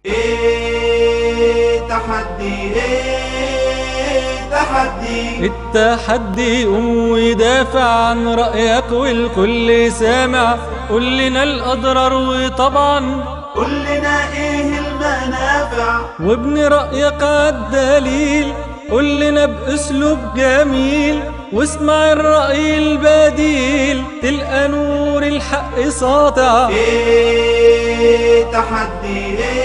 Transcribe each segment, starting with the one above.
ايه تحدي، ايه تحدي. التحدي قوم ودافع عن رأيك والكل سامع. قول لنا الأضرار وطبعا قول لنا ايه المنافع، وابن رأيك عالدليل. قول لنا بأسلوب جميل واسمع الرأي البديل، تلقى نور الحق ساطع. ايه تحدي،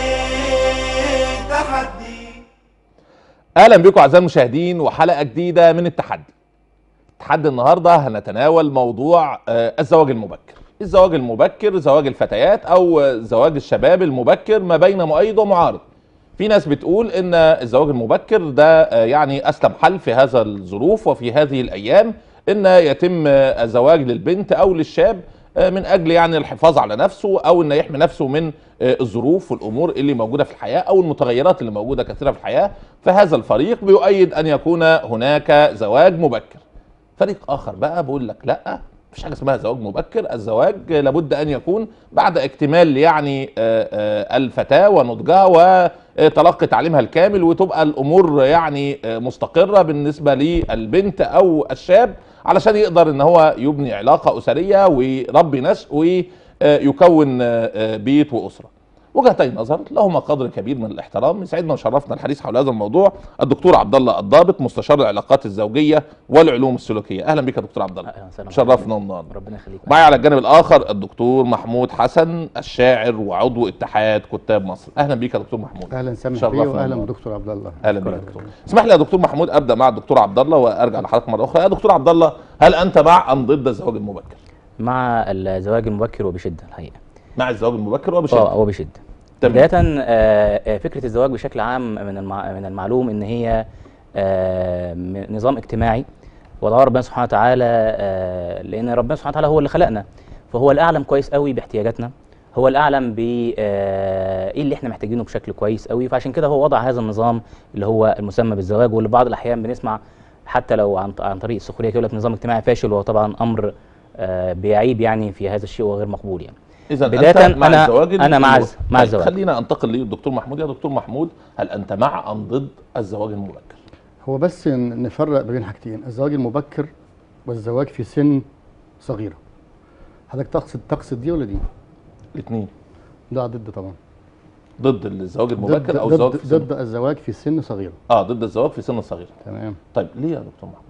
ايه تحدي. اهلا بكم اعزائي المشاهدين وحلقه جديده من التحدي. النهارده هنتناول موضوع الزواج المبكر. الزواج المبكر، زواج الفتيات او زواج الشباب المبكر ما بين مؤيد ومعارض. في ناس بتقول ان الزواج المبكر ده يعني اسلم حل في هذا الظروف وفي هذه الايام، ان يتم الزواج للبنت او للشاب من اجل يعني الحفاظ على نفسه او ان يحمي نفسه من الظروف والامور اللي موجوده في الحياه او المتغيرات اللي موجوده كثيره في الحياه. فهذا الفريق بيؤيد ان يكون هناك زواج مبكر. فريق اخر بقى بيقول لك لا، مفيش حاجه اسمها زواج مبكر، الزواج لابد ان يكون بعد اكتمال يعني الفتاه ونضجها وتلقي تعليمها الكامل، وتبقى الامور يعني مستقره بالنسبه للبنت او الشاب علشان يقدر ان هو يبني علاقه اسريه ويربي نشء ويكون بيت واسره. وجهتي نظر لهما قدر كبير من الاحترام. يسعدنا وشرفنا الحديث حول هذا الموضوع الدكتور عبد الله الضابط، مستشار العلاقات الزوجيه والعلوم السلوكيه. اهلا بك يا دكتور عبد الله. شرفنا ونورنا. ربنا يخليك. معي على الجانب الاخر الدكتور محمود حسن، الشاعر وعضو اتحاد كتاب مصر. اهلا بك يا دكتور محمود. اهلا سامح بيه واهلا بدكتور عبد الله. اهلا بك يا دكتور. اسمح لي يا دكتور محمود ابدا مع الدكتور عبد الله وارجع لحضرتك مره اخرى. يا دكتور عبد الله، هل انت مع ام ضد الزواج المبكر؟ مع الزواج المبكر وبشده الحقيقه. مع الزواج المبكر وبشده. وبشده. بداية فكرة الزواج بشكل عام من المعلوم ان هي نظام اجتماعي وضع ربنا سبحانه وتعالى، لان ربنا سبحانه وتعالى هو اللي خلقنا، فهو الاعلم كويس قوي باحتياجاتنا، هو الاعلم ب ايه اللي احنا محتاجينه بشكل كويس قوي. فعشان كده هو وضع هذا النظام اللي هو المسمى بالزواج، واللي بعض الاحيان بنسمع حتى لو عن طريق السخريه يقول لك نظام اجتماعي فاشل، وهو طبعا امر بيعيب يعني في هذا الشيء وغير مقبول يعني. إذا بداية أنت مع الزواج. أنا مع الزواج. خلينا أنتقل للدكتور محمود. يا دكتور محمود، هل أنت مع أم ضد الزواج المبكر؟ هو بس نفرق بين حاجتين، الزواج المبكر والزواج في سن صغيرة. حضرتك تقصد دي ولا دي؟ الاثنين. لا، ضد طبعا. ضد الزواج المبكر أو الزواج في سن؟ ضد الزواج في سن صغيرة. ضد الزواج في سن صغيرة. تمام. طيب ليه يا دكتور محمود؟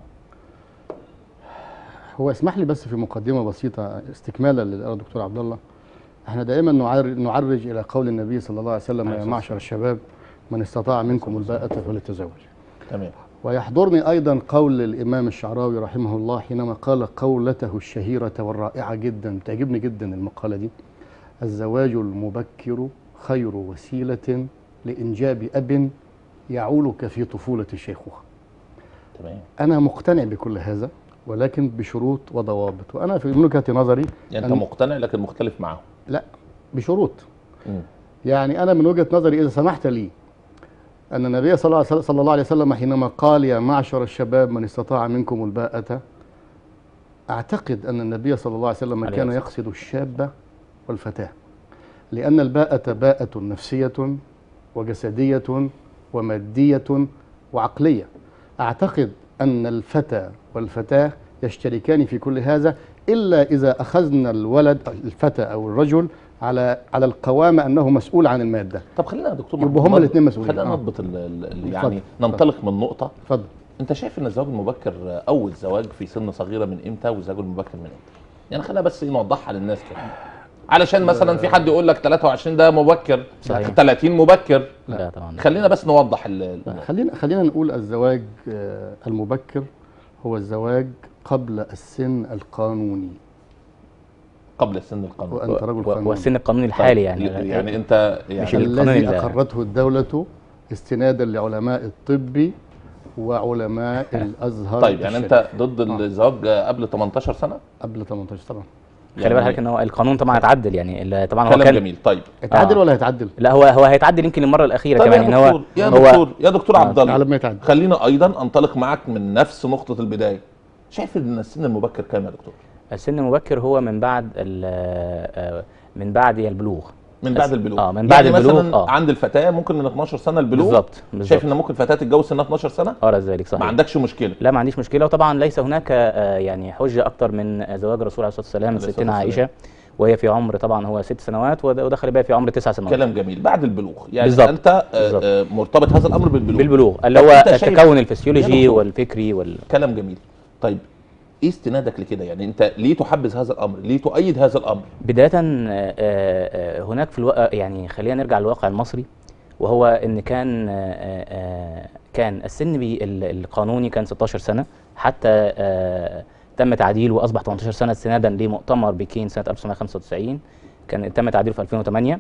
هو اسمح لي بس في مقدمة بسيطة استكمالا اللي قاله الدكتور عبد الله. احنا دائما نعرج الى قول النبي صلى الله عليه وسلم: يا معشر الشباب من استطاع منكم الباءة فليتزوج. تمام. ويحضرني ايضا قول الامام الشعراوي رحمه الله حينما قال قولته الشهيرة والرائعة جدا، تعجبني جدا المقالة دي: الزواج المبكر خير وسيلة لإنجاب أب يعولك في طفولة الشيخوخة. تمام. أنا مقتنع بكل هذا، ولكن بشروط وضوابط. وأنا من وجهة نظري يعني أنت مقتنع لكن مختلف معه؟ لا، بشروط. يعني أنا من وجهة نظري إذا سمحت لي أن النبي صلى الله عليه وسلم حينما قال: يا معشر الشباب من استطاع منكم الباءة، أعتقد أن النبي صلى الله عليه وسلم كان يقصد الشاب والفتاة، لأن الباءة باءة نفسية وجسدية ومادية وعقلية. أعتقد أن الفتى والفتاة يشتركان في كل هذا، إلا إذا أخذنا الولد الفتى أو الرجل على القوامة أنه مسؤول عن المادة. طب خلينا يا دكتور محمود يبقى هما الاثنين مسؤولين. خلينا نضبط يعني ننطلق من نقطة. اتفضل. أنت شايف أن الزواج المبكر أو الزواج في سن صغيرة من إمتى والزواج المبكر من إمتى؟ يعني خلينا بس نوضحها للناس كده، علشان مثلا في حد يقول لك 23 ده مبكر، 30 مبكر. لا طبعا. خلينا بس نوضح خلينا نقول الزواج المبكر هو الزواج قبل السن القانوني. قبل السن القانوني. وانت رجل قانوني. والسن القانوني الحالي يعني انت مش الذي اقرته الدولة استنادا لعلماء الطب وعلماء الازهر. طيب يعني انت ضد الزواج قبل 18 سنه؟ قبل 18 طبعا. خلي بالك ان هو القانون طبعا اتعدل، يعني طبعا هو كلام جميل. طيب اتعدل ولا هيتعدل؟ لا، هو هيتعدل يمكن المره الاخيره طيب كمان. يا دكتور عبد الله، على ما يتعدل خلينا ايضا انطلق معك من نفس نقطه البدايه. شايف ان السن المبكر كام يا دكتور؟ السن المبكر هو من بعد البلوغ. من بعد البلوغ. من بعد يعني البلوغ. مثلا عند الفتاه ممكن من 12 سنه البلوغ. بالظبط. شايف ان ممكن فتاه تتجوز سنها 12 سنه؟ ارى ذلك صحيح. ما عندكش مشكله؟ لا ما عنديش مشكله، وطبعا ليس هناك يعني حجه اكتر من زواج الرسول عليه الصلاه والسلام من ستنا عائشه، وهي في عمر طبعا هو 6 سنوات ودخل بها في عمر 9 سنوات. كلام جميل. بعد البلوغ يعني بالزبط. انت مرتبط هذا الامر بالبلوغ اللي هو التكون الفسيولوجي والفكري كلام جميل. طيب ايه استنادك لكده؟ يعني انت ليه تحبذ هذا الامر؟ ليه تؤيد هذا الامر؟ بدايه هناك في يعني خلينا نرجع للواقع المصري، وهو ان كان السن القانوني كان 16 سنه، حتى تم تعديله واصبح 18 سنه استنادا لمؤتمر بكين سنه 1995، كان تم تعديله في 2008.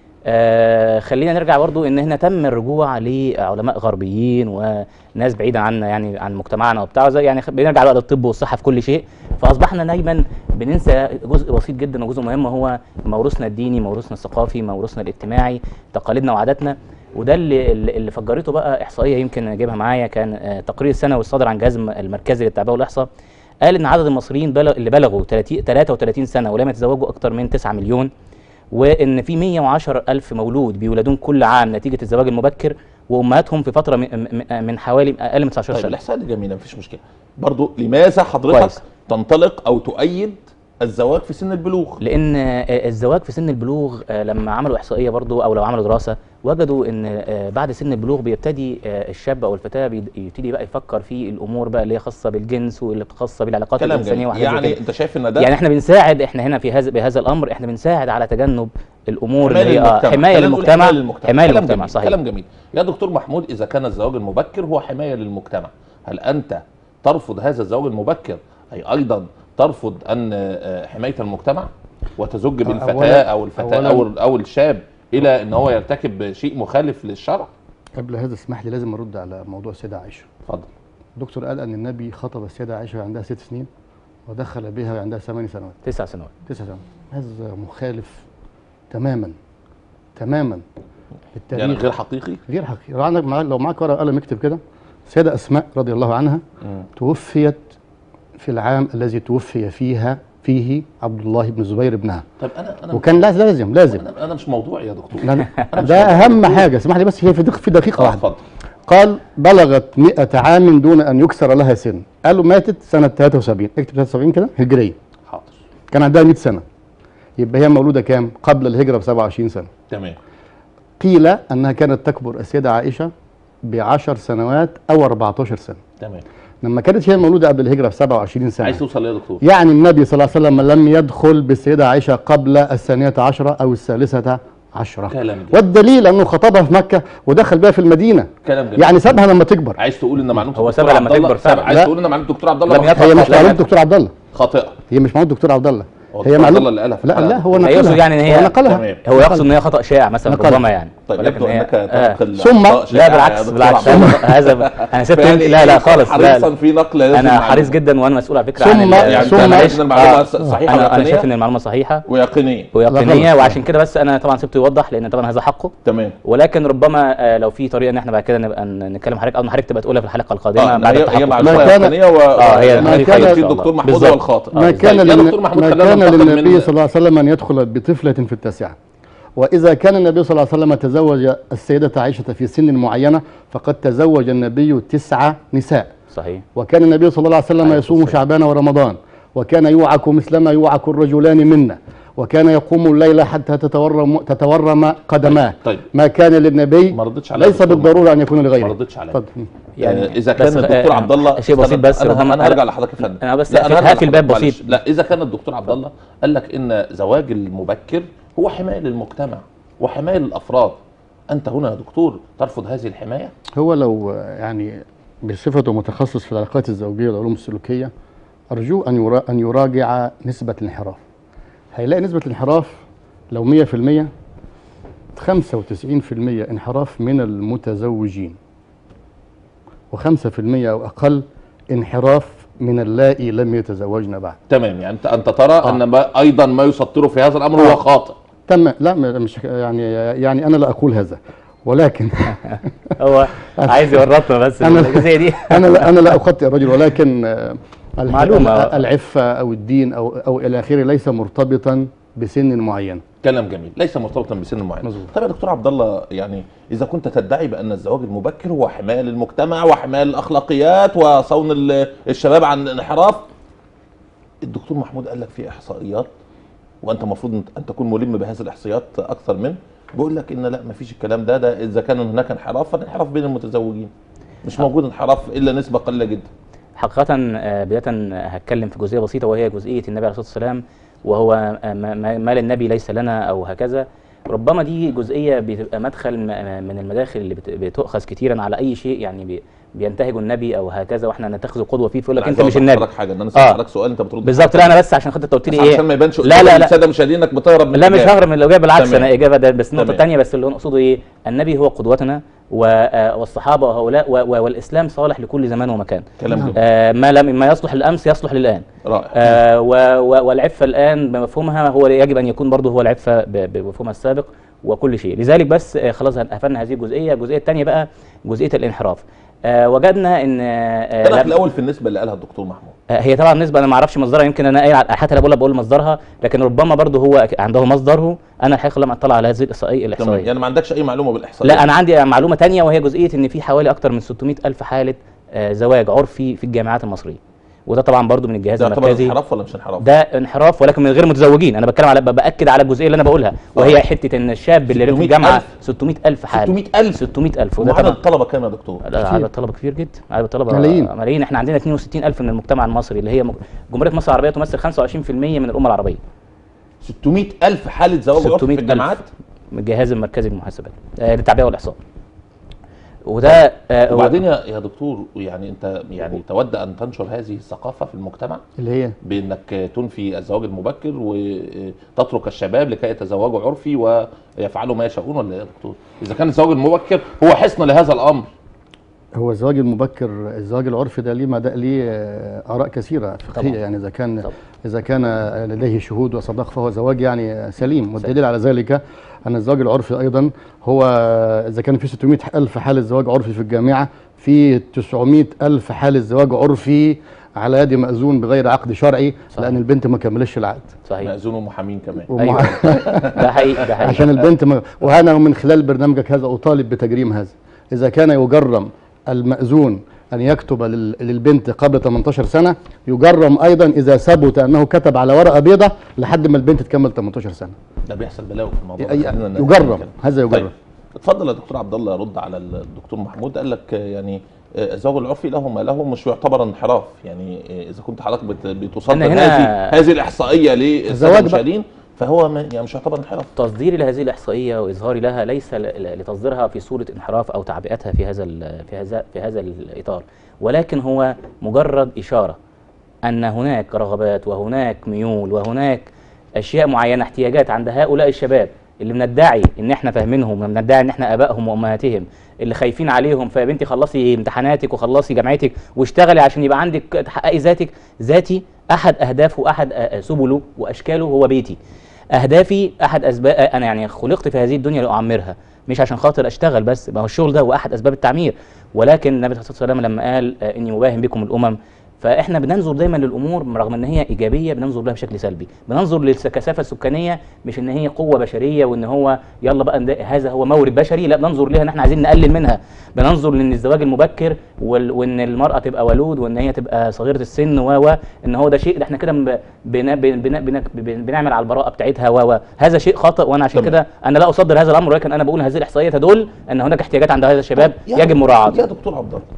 خلينا نرجع برضو ان هنا تم الرجوع لعلماء غربيين وناس بعيده عنا يعني عن مجتمعنا وبتاع، يعني بنرجع بقى للطب والصحه في كل شيء، فاصبحنا دايما بننسى جزء بسيط جدا وجزء مهم، هو موروثنا الديني، موروثنا الثقافي، موروثنا الاجتماعي، تقاليدنا وعاداتنا. وده اللي فجرته بقى احصائيه يمكن اجيبها معايا، كان تقرير سنوي الصادر عن الجهاز المركزي للتعبئه والاحصاء، قال ان عدد المصريين اللي بلغوا 33 سنه ولم يتزوجوا اكثر من 9 مليون، وان في 110,000 مولود بيولدون كل عام نتيجه الزواج المبكر، وامهاتهم في فتره من حوالي اقل من 19 سنه. طيب الاحصاء دي جميله مفيش مشكله، برضو لماذا حضرتك كويس تنطلق او تؤيد الزواج في سن البلوغ؟ لان الزواج في سن البلوغ لما عملوا احصائيه برضو او لو عملوا دراسه وجدوا ان بعد سن البلوغ بيبتدي الشاب او الفتاه يبتدي بقى يفكر في الامور بقى اللي هي خاصه بالجنس واللي خاصه بالعلاقات الانسانيه وحاجات يعني انت شايف ان ده يعني احنا بنساعد، احنا هنا بهذا الامر احنا بنساعد على تجنب الامور اللي هي حمايه للمجتمع. صحيح. كلام جميل. يا دكتور محمود، اذا كان الزواج المبكر هو حمايه للمجتمع، هل انت ترفض هذا الزواج المبكر اي ايضا ترفض ان حمايه المجتمع وتزج بالفتاه او الفتاه او الشاب الى ان هو يرتكب شيء مخالف للشرع؟ قبل هذا اسمح لي لازم ارد على موضوع السيده عائشه. اتفضل. الدكتور قال ان النبي خطب السيده عائشه وعندها 6 سنين ودخل بها وعندها 8 سنوات. 9 سنوات. 9 سنوات. هذا مخالف تماما بالتاريخ. يعني غير حقيقي؟ غير حقيقي. لو معاك ورقه وقلم اكتب كده. السيده اسماء رضي الله عنها توفيت في العام الذي توفي فيه عبد الله بن الزبير ابنها. طيب انا وكان لازم انا مش موضوعي يا دكتور. ده اهم حاجه. اسمح لي بس، هي في دقيقه واحده. اتفضل. قال بلغت 100 عام دون ان يكسر لها سن. قالوا ماتت سنه 73. اكتب 73 كده هجريه. حاضر. كان عندها 100 سنه، يبقى هي مولوده كام؟ قبل الهجره ب 27 سنه. تمام. قيل انها كانت تكبر السيده عائشه ب10 سنوات او 14 سنه. تمام. لما كانت هي مولوده قبل الهجره ب 27 سنه. عايز توصل ليه يا دكتور؟ يعني النبي صلى الله عليه وسلم لم يدخل بالسيده عائشه قبل 12 او 13. كلام جميل. والدليل انه خطبها في مكه ودخل بها في المدينه. كلام جميل. يعني سابها لما تكبر. عايز تقول ان معلومه هو سابها لما تكبر فعلا. عايز تقول ان معلومه الدكتور عبد الله هي مش معلومه الدكتور عبد الله. خاطئه. هي مش معلومه الدكتور عبد الله. هي معلومه اللي قالها. لا هو نقلها. يقصد يعني ان هي نقلها. هو يقصد ان هي خطا شائع مثلا ربما يعني. طيب يبدو انك ثم لا بالعكس هذا انا سبت لا خالص. حريصا في نقل انا حريص جدا وانا مسؤول على فكره عن المعلومه صحيحه. انا شايف ان المعلومه صحيحه ويقينيه وعشان كده بس انا طبعا سبته يوضح لان طبعا هذا حقه. تمام. ولكن ربما لو في طريقه ان احنا بعد كده نبقى نتكلم حضرتك او حضرتك تبقى تقولها في الحلقه القادمه بعد التحقق. هي معلومه يقينيه هي كان الدكتور محمود هو الخاطئ. ما كان للنبي صلى الله عليه وسلم ان يدخل بطفله في التاسعه. وإذا كان النبي صلى الله عليه وسلم تزوج السيدة عائشة في سن معينة فقد تزوج النبي 9 نساء. صحيح. وكان النبي صلى الله عليه وسلم يصوم شعبان ورمضان، وكان يوعك مثلما يوعك الرجلان منا، وكان يقوم الليل حتى تتورم قدماه. طيب. ما كان للنبي ليس بالضرورة أن يكون لغيره. ما ردتش عليا. يعني إذا كان الدكتور عبد الله شيء بسيط بس أنا هرجع لحضرتك يا فندم. أنا بس هقفل الباب بسيط. لا إذا كان الدكتور عبد الله قال لك إن زواج المبكر هو حماية للمجتمع وحماية للأفراد، أنت هنا يا دكتور ترفض هذه الحماية؟ هو لو يعني بصفته متخصص في العلاقات الزوجية والعلوم السلوكية أرجو أن يراجع نسبة الانحراف. هيلاقي نسبة الانحراف لو 100% 95% انحراف من المتزوجين، و5% أو أقل انحراف من اللائي لم يتزوجن بعد. تمام. يعني أنت ترى أن أيضا ما يسطر في هذا الأمر هو خاطئ. تمام. لا مش يعني أنا لا أقول هذا، ولكن هو عايز يورطنا بس الجزئية دي. أنا لا أخطئ الرجل، ولكن معلومة العفة أو الدين أو إلى آخره ليس مرتبطا بسن معين. كلام جميل، ليس مرتبطا بسن معين. مظبوط. طيب يا دكتور عبد الله، يعني اذا كنت تدعي بان الزواج المبكر هو حمايه للمجتمع وحمايه الاخلاقيات وصون الشباب عن الانحراف، الدكتور محمود قال لك في احصائيات، وانت المفروض ان تكون ملم بهذه الاحصائيات اكثر منه، بيقول لك ان لا، ما فيش الكلام ده اذا كان هناك انحراف فالانحراف بين المتزوجين، مش موجود انحراف الا نسبه قليله جدا. حقيقة بداية هتكلم في جزئية بسيطة، وهي جزئية النبي عليه الصلاة والسلام، وهو ما للنبي ليس لنا أو هكذا. ربما دي جزئية بتبقى مدخل من المداخل اللي بتؤخذ كثيرا على أي شيء، يعني بينتهج النبي أو هكذا، واحنا نتخذ قدوة فيه، فيقول لك أنت مش النبي. حاجه ان انا سالتك سؤال انت بترد بالظبط. لا أنا بس عشان خاطر أنت قلت لي إيه، عشان ما يبانش لا الساده مشاهدين انك بتهرب من لا مش ههرب من الإجابة، بالعكس تمام. أنا إجابة ده بس النقطة تمام. الثانية، بس اللي نقصده إيه، النبي هو قدوتنا والصحابة وهؤلاء، والإسلام صالح لكل زمان ومكان. كلام جميل. ما يصلح للأمس يصلح للآن. رائع. والعفة الآن بمفهومها هو يجب أن يكون برضه هو العفة بمفهومها السابق وكل شيء. لذلك بس خلاص قفلنا هذه الجزئية. الجزئية الثانية بقى جزئية الانحراف. وجدنا ان الاول في النسبه اللي قالها الدكتور محمود، هي طبعا نسبه انا ما اعرفش مصدرها، يمكن انا قايل حتى انا بقول مصدرها، لكن ربما برضه هو عنده مصدره. انا الحقيقه لم اطلع على هذه الاحصائيه. يعني ما عندكش اي معلومه بالاحصائيه؟ لا انا عندي معلومه ثانيه، وهي جزئيه ان في حوالي اكثر من 600,000 حاله زواج عرفي في الجامعات المصريه، وده طبعا برضو من الجهاز المركزي. ده انحراف ولا مش انحراف؟ ده انحراف ولكن من غير متزوجين. انا بتكلم على باكد على الجزئيه اللي انا بقولها، وهي حته ان الشاب اللي في الجامعه 600,000 حاله. 600,000 وده عدد الطلبه كام يا دكتور؟ عدد الطلبه كتير جدا، عدد الطلبه ملايين. احنا عندنا 62,000 من المجتمع المصري، اللي هي جمهوريه مصر العربيه تمثل 25% من الامه العربيه. 600,000 حاله زواج عرفي في الجامعات من الجهاز المركزي للمحاسبات للتعبئه والاحصاء. وده وبعدين يا دكتور، يعني انت يعني تود ان تنشر هذه الثقافه في المجتمع اللي هي بانك تنفي الزواج المبكر وتترك الشباب لكي يتزوجوا عرفي ويفعلوا ما يشاءون، ولا يا دكتور؟ اذا كان الزواج المبكر هو حصن لهذا الامر. هو الزواج المبكر، الزواج العرفي ده ليه اراء كثيره فقهيه طبعا. يعني طبعا. اذا كان لديه شهود وصداق فهو زواج يعني سليم، والدليل على ذلك ان الزواج العرفي ايضا هو اذا كان في 600,000 حاله زواج عرفي في الجامعه، في 900,000 حاله زواج عرفي على يد مأذون بغير عقد شرعي. صحيح. لان البنت ما كملتش العقد. صحيح. مأذون ومحامين كمان. أيوة. ده حقيقي عشان البنت وأنا من خلال برنامجك هذا اطالب بتجريم هذا. اذا كان يجرم المأذون أن يكتب للبنت قبل 18 سنة، يجرم أيضا إذا ثبت أنه كتب على ورقة بيضة لحد ما البنت تكمل 18 سنة. ده بيحصل بلاوي في الموضوع. يجرم هذا يجرم. طيب. اتفضل يا دكتور عبد الله، رد على الدكتور محمود. قال لك يعني الزواج العرفي له ما له، مش يعتبر انحراف. يعني اذا كنت حضرتك بتصدر هذه الاحصائيه للساده المشاهدين، فهو يعني مش يعتبر انحراف. تصديري لهذه الاحصائيه واظهاري لها ليس لتصديرها في صوره انحراف او تعبئتها في هذا الاطار، ولكن هو مجرد اشاره ان هناك رغبات وهناك ميول وهناك اشياء معينه، احتياجات عند هؤلاء الشباب اللي بندعي ان احنا فاهمينهم وبندعي ان احنا ابائهم وامهاتهم اللي خايفين عليهم. فيا بنتي خلصي امتحاناتك وخلصي جامعتك واشتغلي عشان يبقى عندك تحققي ذاتك. ذاتي احد اهدافه واحد سبله واشكاله هو بيتي. اهدافي احد اسباب، انا يعني خلقت في هذه الدنيا لاعمرها، مش عشان خاطر اشتغل بس. ما هو الشغل ده هو احد اسباب التعمير، ولكن النبي صلى الله عليه وسلم لما قال اني مباهم بكم الامم، فاحنا بننظر دايما للامور رغم ان هي ايجابيه بننظر لها بشكل سلبي. بننظر للكثافه السكانيه مش ان هي قوه بشريه وان هو يلا بقى هذا هو مورد بشري، لا بننظر لها ان احنا عايزين نقلل منها. بننظر لان الزواج المبكر وان المراه تبقى ولود وان هي تبقى صغيره السن ان هو ده شيء احنا كده بنعمل على البراءه بتاعتها هذا شيء خاطئ. وانا عشان كده انا لا اصدر هذا الامر، ولكن انا بقول هذه الاحصائيه تدل ان هناك احتياجات عند هذا الشباب يجب مراعاتها. يا دكتور عبد الله،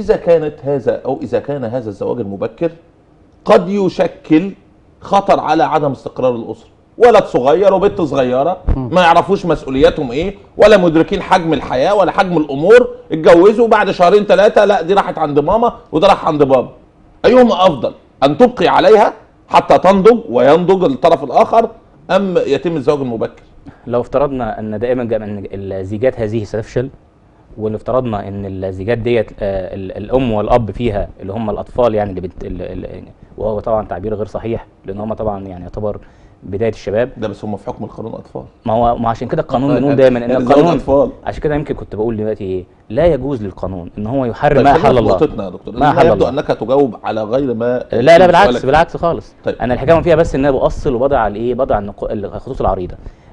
إذا كان هذا الزواج المبكر قد يشكل خطر على عدم استقرار الأسرة، ولد صغير وبنت صغيرة ما يعرفوش مسؤولياتهم إيه ولا مدركين حجم الحياة ولا حجم الأمور، اتجوزوا بعد شهرين ثلاثة لا دي راحت عند ماما وده راح عند بابا. أيهما أفضل، أن تبقي عليها حتى تنضج وينضج الطرف الآخر، أم يتم الزواج المبكر؟ لو افترضنا أن دائما الزيجات هذه ستفشل، واللي افترضنا ان الزيجات ديت الام والاب فيها اللي هم الاطفال يعني وهو طبعا تعبير غير صحيح، لان هم طبعا يعني يعتبر بدايه الشباب ده، بس هم في حكم القانون اطفال. ما عشان كده القانون بنقول دايما ان القانون أطفال. عشان كده يمكن كنت بقول دلوقتي ايه، لا يجوز للقانون ان هو يحرم ما حل الله. يا دكتور ما يبدو انك تجاوب على غير ما لا بالعكس خالص. طيب. انا الحكايه فيها بس ان انا بأصل وبضع الخطوط العريضه.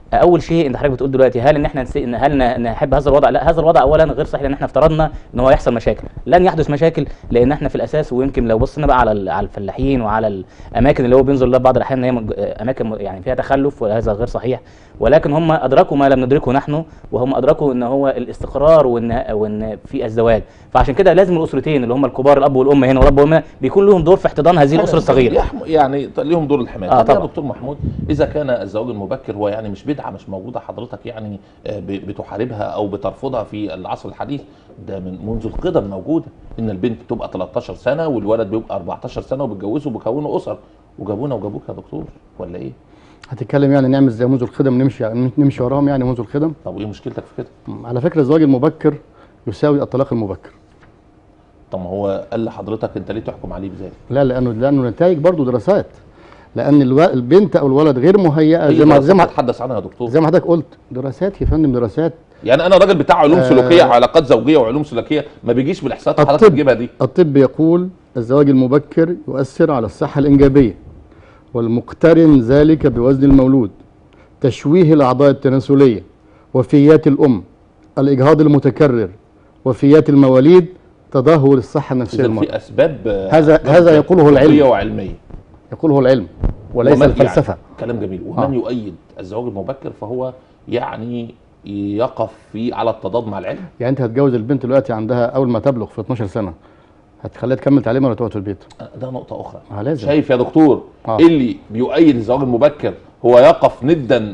اول شيء انت حضرتك بتقول دلوقتي هل ان احنا هل نحب هذا الوضع؟ لا، هذا الوضع اولا غير صحيح، لان احنا افترضنا ان هو يحصل مشاكل. لن يحدث مشاكل، لان احنا في الاساس، ويمكن لو بصينا بقى على الفلاحين وعلى الاماكن اللي هو بينزل لها بعض الاحيان ان هي اماكن يعني فيها تخلف، وهذا غير صحيح، ولكن هم ادركوا ما لم ندركه نحن، وهم ادركوا ان هو الاستقرار وان في الزواج. فعشان كده لازم الاسرتين اللي هم الكبار، الاب والام هنا والاب والام، بيكون لهم دور في احتضان هذه الاسره الصغيره. يعني ليهم دور الحمايه. طبعا يا دكتور محمود، اذا كان الزواج المبكر هو يعني مش بدعه مش موجوده حضرتك يعني بتحاربها او بترفضها في العصر الحديث، ده منذ القدم موجوده، ان البنت بتبقى 13 سنه والولد بيبقى 14 سنه وبيتجوزوا وبيكونوا اسر، وجابونا وجابوك يا دكتور ولا ايه؟ هتتكلم يعني نعمل زي منذ القدم، نمشي وراهم يعني منذ القدم؟ طب وايه مشكلتك في كده؟ على فكره الزواج المبكر يساوي الطلاق المبكر. طب ما هو قال لحضرتك انت ليه تحكم عليه بذلك؟ لا، لانه نتائج برضه دراسات، لان البنت او الولد غير مهيئه زي ما تتحدث عنها يا دكتور، زي ما حضرتك قلت، دراسات يا فندم، دراسات. يعني انا راجل بتاع علوم سلوكيه وعلاقات زوجيه وعلوم سلوكيه، ما بيجيش بالاحصاءات اللي حضرتك تجيبها دي. الطب يقول الزواج المبكر يؤثر على الصحه الانجابيه، والمقترن ذلك بوزن المولود، تشويه الاعضاء التناسليه، وفيات الام، الاجهاض المتكرر، وفيات المواليد، تدهور الصحه النفسيه للمرأة. في اسباب هذا يقوله العلم وعلميه، يقوله العلم وليس الفلسفه. يعني كلام جميل. ومن يؤيد الزواج المبكر فهو يعني يقف على التضاد مع العلم. يعني انت هتجوز البنت دلوقتي عندها اول ما تبلغ في 12 سنه، هتخليها تكمل تعليمها ولا تقعد في البيت؟ ده نقطه اخرى. لازم. شايف يا دكتور اللي بيؤيد الزواج المبكر هو يقف ندا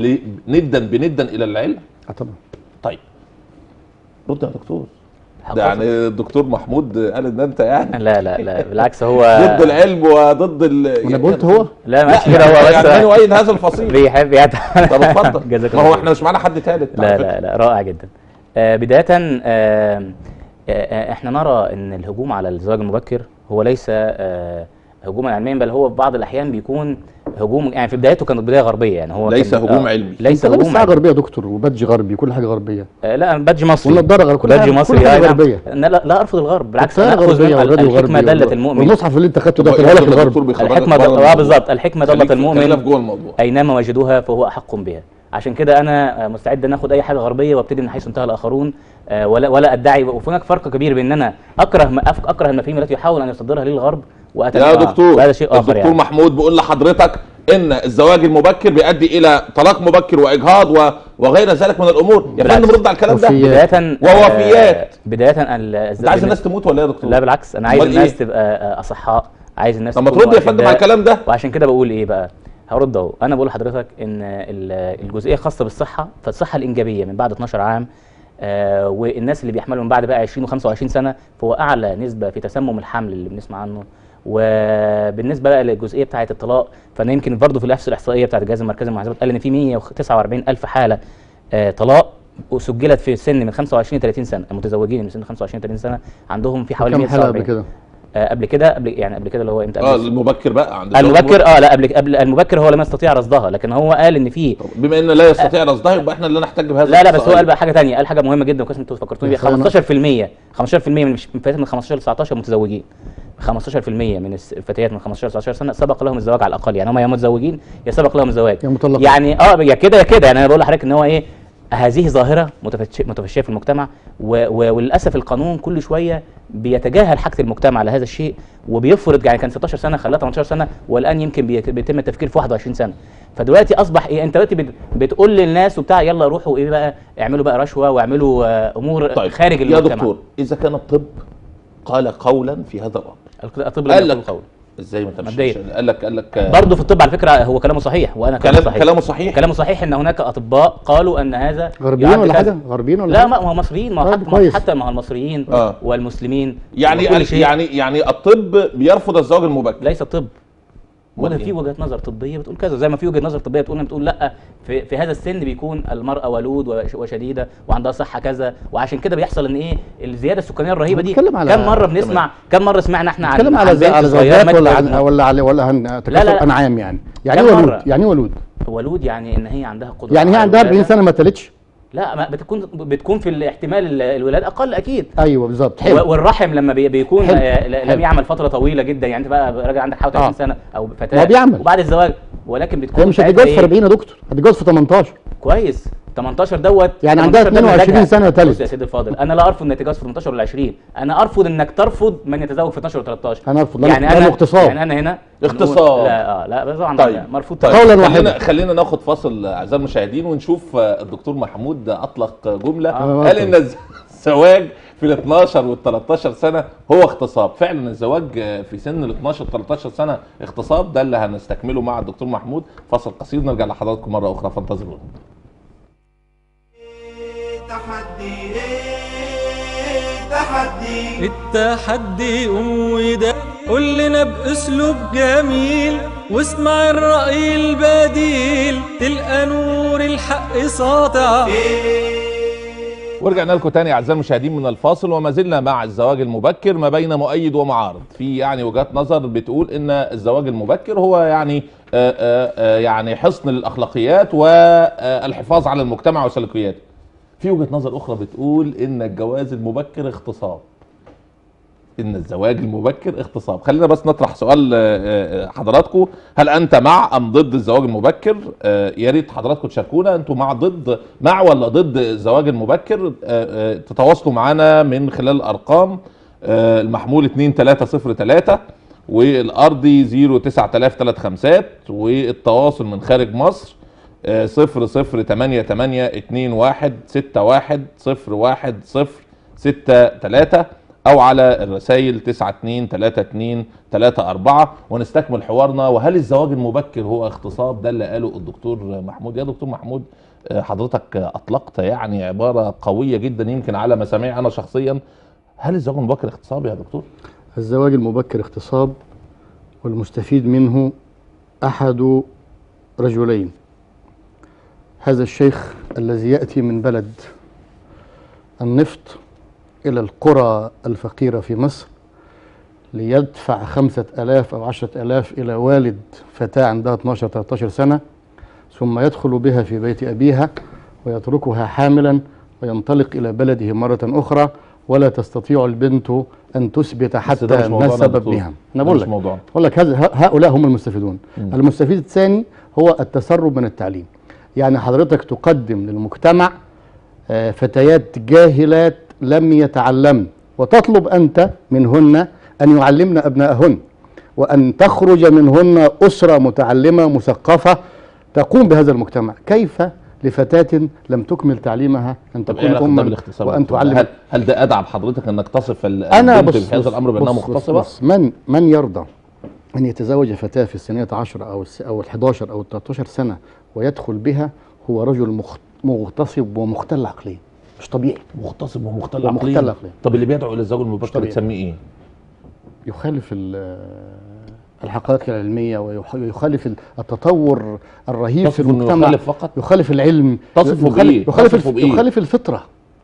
بندا الى العلم. طبعا. طيب رد يا دكتور. ده يعني الدكتور محمود قال ان انت يعني لا بالعكس، هو ضد العلم وضد انا قلت هو لا كده، هو بس يعني يؤيد هذا الفصيل بيحب طب اتفضل. ما هو احنا مش معانا حد ثالث. لا رائع جدا. بدايه احنا نرى ان الهجوم على الزواج المبكر هو ليس هجوما علميا، بل هو في بعض الاحيان بيكون هجوم، يعني في بدايته كانت بدايه غربيه، يعني هو ليس هجوم علمي. ليس هجوم علمي. غربيه يا دكتور، وبادج غربي، كل حاجه غربيه. لا بادج مصري والنضاره بادج مصري غربيه. لا ارفض الغرب، بالعكس انا اخذ الحكمه دلت المؤمن. والمصحف اللي انت اخدته ده لك الغرب. الحكمه بالظبط، الحكمه دلت المؤمن اينما وجدوها فهو احق بها. عشان كده انا مستعد ان اخد اي حاجه غربيه وابتدي من حيث انتهى الاخرون، ولا ادعي. وهناك فرق كبير بين ان انا اكره المفاهيم التي يحاول ان يصدرها لي الغرب يا دكتور. هذا شيء اخر. الدكتور يعني محمود بيقول لحضرتك ان الزواج المبكر بيؤدي الى طلاق مبكر واجهاض وغير ذلك من الامور. يا فندم رد على الكلام ده. ووفيات. بدايه انت عايز الناس تموت ولا ايه يا دكتور؟ لا بالعكس، انا عايز الناس تبقى اصحاء، عايز الناس طب ما ترد يا فندم على الكلام ده. وعشان كده بقول ايه بقى، هرد اهو. انا بقول لحضرتك ان الجزئيه خاصه بالصحه، فالصحه الانجابيه من بعد 12 عام، والناس اللي بيحملوا من بعد بقى 20 و25 سنه، فهو اعلى نسبه في تسمم الحمل اللي بنسمع عنه. وبالنسبه بقى للجزئيه بتاعه الطلاق، فانا يمكن برضه في نفس الاحصائيه بتاعه الجهاز المركزي للمحاسبات قال ان في 149,000 حاله طلاق وسجلت في سن من 25 ل 30 سنه، المتزوجين من سن 25 ل 30 سنه عندهم في حوالي 149. قبل كده اللي هو امتى؟ المبكر بقى عند المبكر. لا قبل المبكر هو لم يستطيع رصدها، لكن هو قال ان في، بما ان لا يستطيع رصدها يبقى احنا اللي نحتاج بهذا. لا بس هو قال بقى حاجه ثانيه، قال حاجه مهمه جدا وكويس انتوا فكرتوني بيها. 15% من الفتيات من 15 ل 19 متزوجين. 15% من الفتيات من 15 ل 19 سنه سبق لهم الزواج على الاقل، يعني هم يا متزوجين يا سبق لهم الزواج، يا مطلقين. يعني يا كده يا كده. يعني انا بقول لحضرتك ان هو ايه، هذه ظاهره متفشيه في المجتمع، وللاسف القانون كل شويه بيتجاهل حاجه المجتمع على هذا الشيء، وبيفرض. يعني كان 16 سنه خلاها 18 سنه، والان يمكن بيتم التفكير في 21 سنه. فدلوقتي اصبح ايه، انت دلوقتي بتقول للناس وبتاع يلا روحوا ايه بقى، اعملوا بقى رشوه واعملوا امور خارج المجتمع. يا دكتور، اذا كان الطب قال قولا في هذا الامر، الطب لا يقول قولا ازاي ما تمشيش؟ قال لك برضه في الطب على فكره هو كلامه صحيح، وانا كلامه صحيح ان هناك اطباء قالوا ان هذا غربيين ولا حاجه، غربيين ولا لا ما هو مصريين، ما حتى ما هو المصريين والمسلمين. يعني الطب بيرفض الزواج المبكر. ليس الطب، ولا في وجهه نظر طبيه بتقول كذا، زي ما في وجهه نظر طبيه بتقول لا في هذا السن بيكون المراه ولود وشديده وعندها صحه كذا، وعشان كده بيحصل ان ايه الزياده السكانيه الرهيبه دي. كم مره بنسمع، كم مره سمعنا احنا عن على زوجات ولا عن تكاثر انعام. يعني يعني ولود يعني ان هي عندها قدره، يعني هي عندها 40 سنه ما تلتش. لا ما بتكون في الاحتمال الولاده اقل اكيد. ايوه بالظبط. والرحم لما بيكون لم يعمل فتره طويله جدا، يعني انت بقى راجل عندك حوالي 30 سنه او فتاه بيعمل وبعد الزواج، ولكن بتكون هي مش هتتجوز في 40 يا دكتور، هتتجوز في 18. كويس. 18 دوت يعني عندها 22 سنه تلت. بص يا سيدي الفاضل، انا لا ارفض ان يتجاوز في 18 ولا 20، انا ارفض انك ترفض من يتزوج في 12 و13. انا ارفض، يعني انا اغتصاب. يعني انا هنا اغتصاب. لا طبعا طيب. مرفوض. طيب. قولا واحدا. خلينا ناخد فاصل اعزائي المشاهدين ونشوف الدكتور محمود اطلق جمله آه. قال ان الزواج في ال 12 وال 13 سنه هو اغتصاب. فعلا الزواج في سن ال 12 13 سنه اغتصاب، ده اللي هنستكمله مع الدكتور محمود. فاصل قصير نرجع لحضراتكم مره اخرى، فانتظرونا. التحدي قوم وده قول لنا باسلوب جميل، واسمع الرأي البديل تلقى نور الحق ساطع. ورجعنا لكم تاني اعزائي المشاهدين من الفاصل، وما زلنا مع الزواج المبكر ما بين مؤيد ومعارض. في يعني وجهات نظر بتقول ان الزواج المبكر هو يعني حصن للاخلاقيات والحفاظ على المجتمع وسلوكياته. في وجهة نظر اخرى بتقول ان الجواز المبكر اغتصاب، ان الزواج المبكر اغتصاب. خلينا بس نطرح سؤال حضراتكم، هل انت مع ام ضد الزواج المبكر؟ يا ريت حضراتكم تشاركونا، انتوا مع ولا ضد الزواج المبكر؟ تتواصلوا معنا من خلال الارقام المحمول 2303 والارضي 09035 والتواصل من خارج مصر 00882161010063 او على الرسائل 923234 ونستكمل حوارنا. وهل الزواج المبكر هو اغتصاب؟ ده اللي قاله الدكتور محمود. يا دكتور محمود، حضرتك اطلقت يعني عباره قويه جدا يمكن على مسامعي انا شخصيا. هل الزواج المبكر اغتصاب يا دكتور؟ الزواج المبكر اغتصاب، والمستفيد منه احد رجلين. هذا الشيخ الذي يأتي من بلد النفط إلى القرى الفقيرة في مصر ليدفع 5000 أو 10,000 إلى والد فتاة عندها 12-13 سنة، ثم يدخل بها في بيت أبيها ويتركها حاملا وينطلق إلى بلده مرة أخرى، ولا تستطيع البنت أن تثبت حتى ما السبب بها. أنا بقول لك هؤلاء هم المستفيدون. المستفيد الثاني هو التسرب من التعليم. يعني حضرتك تقدم للمجتمع فتيات جاهلات لم يتعلمن، وتطلب أنت منهن أن يعلمن أبنائهن، وأن تخرج منهن أسرة متعلمة مثقفة تقوم بهذا المجتمع. كيف لفتاة لم تكمل تعليمها أن تكون أما وأن تعلم؟ هل ده أدعى بحضرتك أنك تصف البنت بهذا الأمر بأنها مغتصبة؟ من يرضى أن يتزوج فتاة في السنة 10 أو 11 أو 13 سنة ويدخل بها هو رجل مغتصب ومختل عقليا، مش طبيعي. مغتصب ومختل عقليا. طب اللي بيدعو الى الزواج المبكر تسميه ايه؟ يخالف الحقائق العلمية ويخالف التطور الرهيب في المجتمع. يخالف فقط؟ يخالف العلم. تصفه بإيه؟ يخالف الفطرة.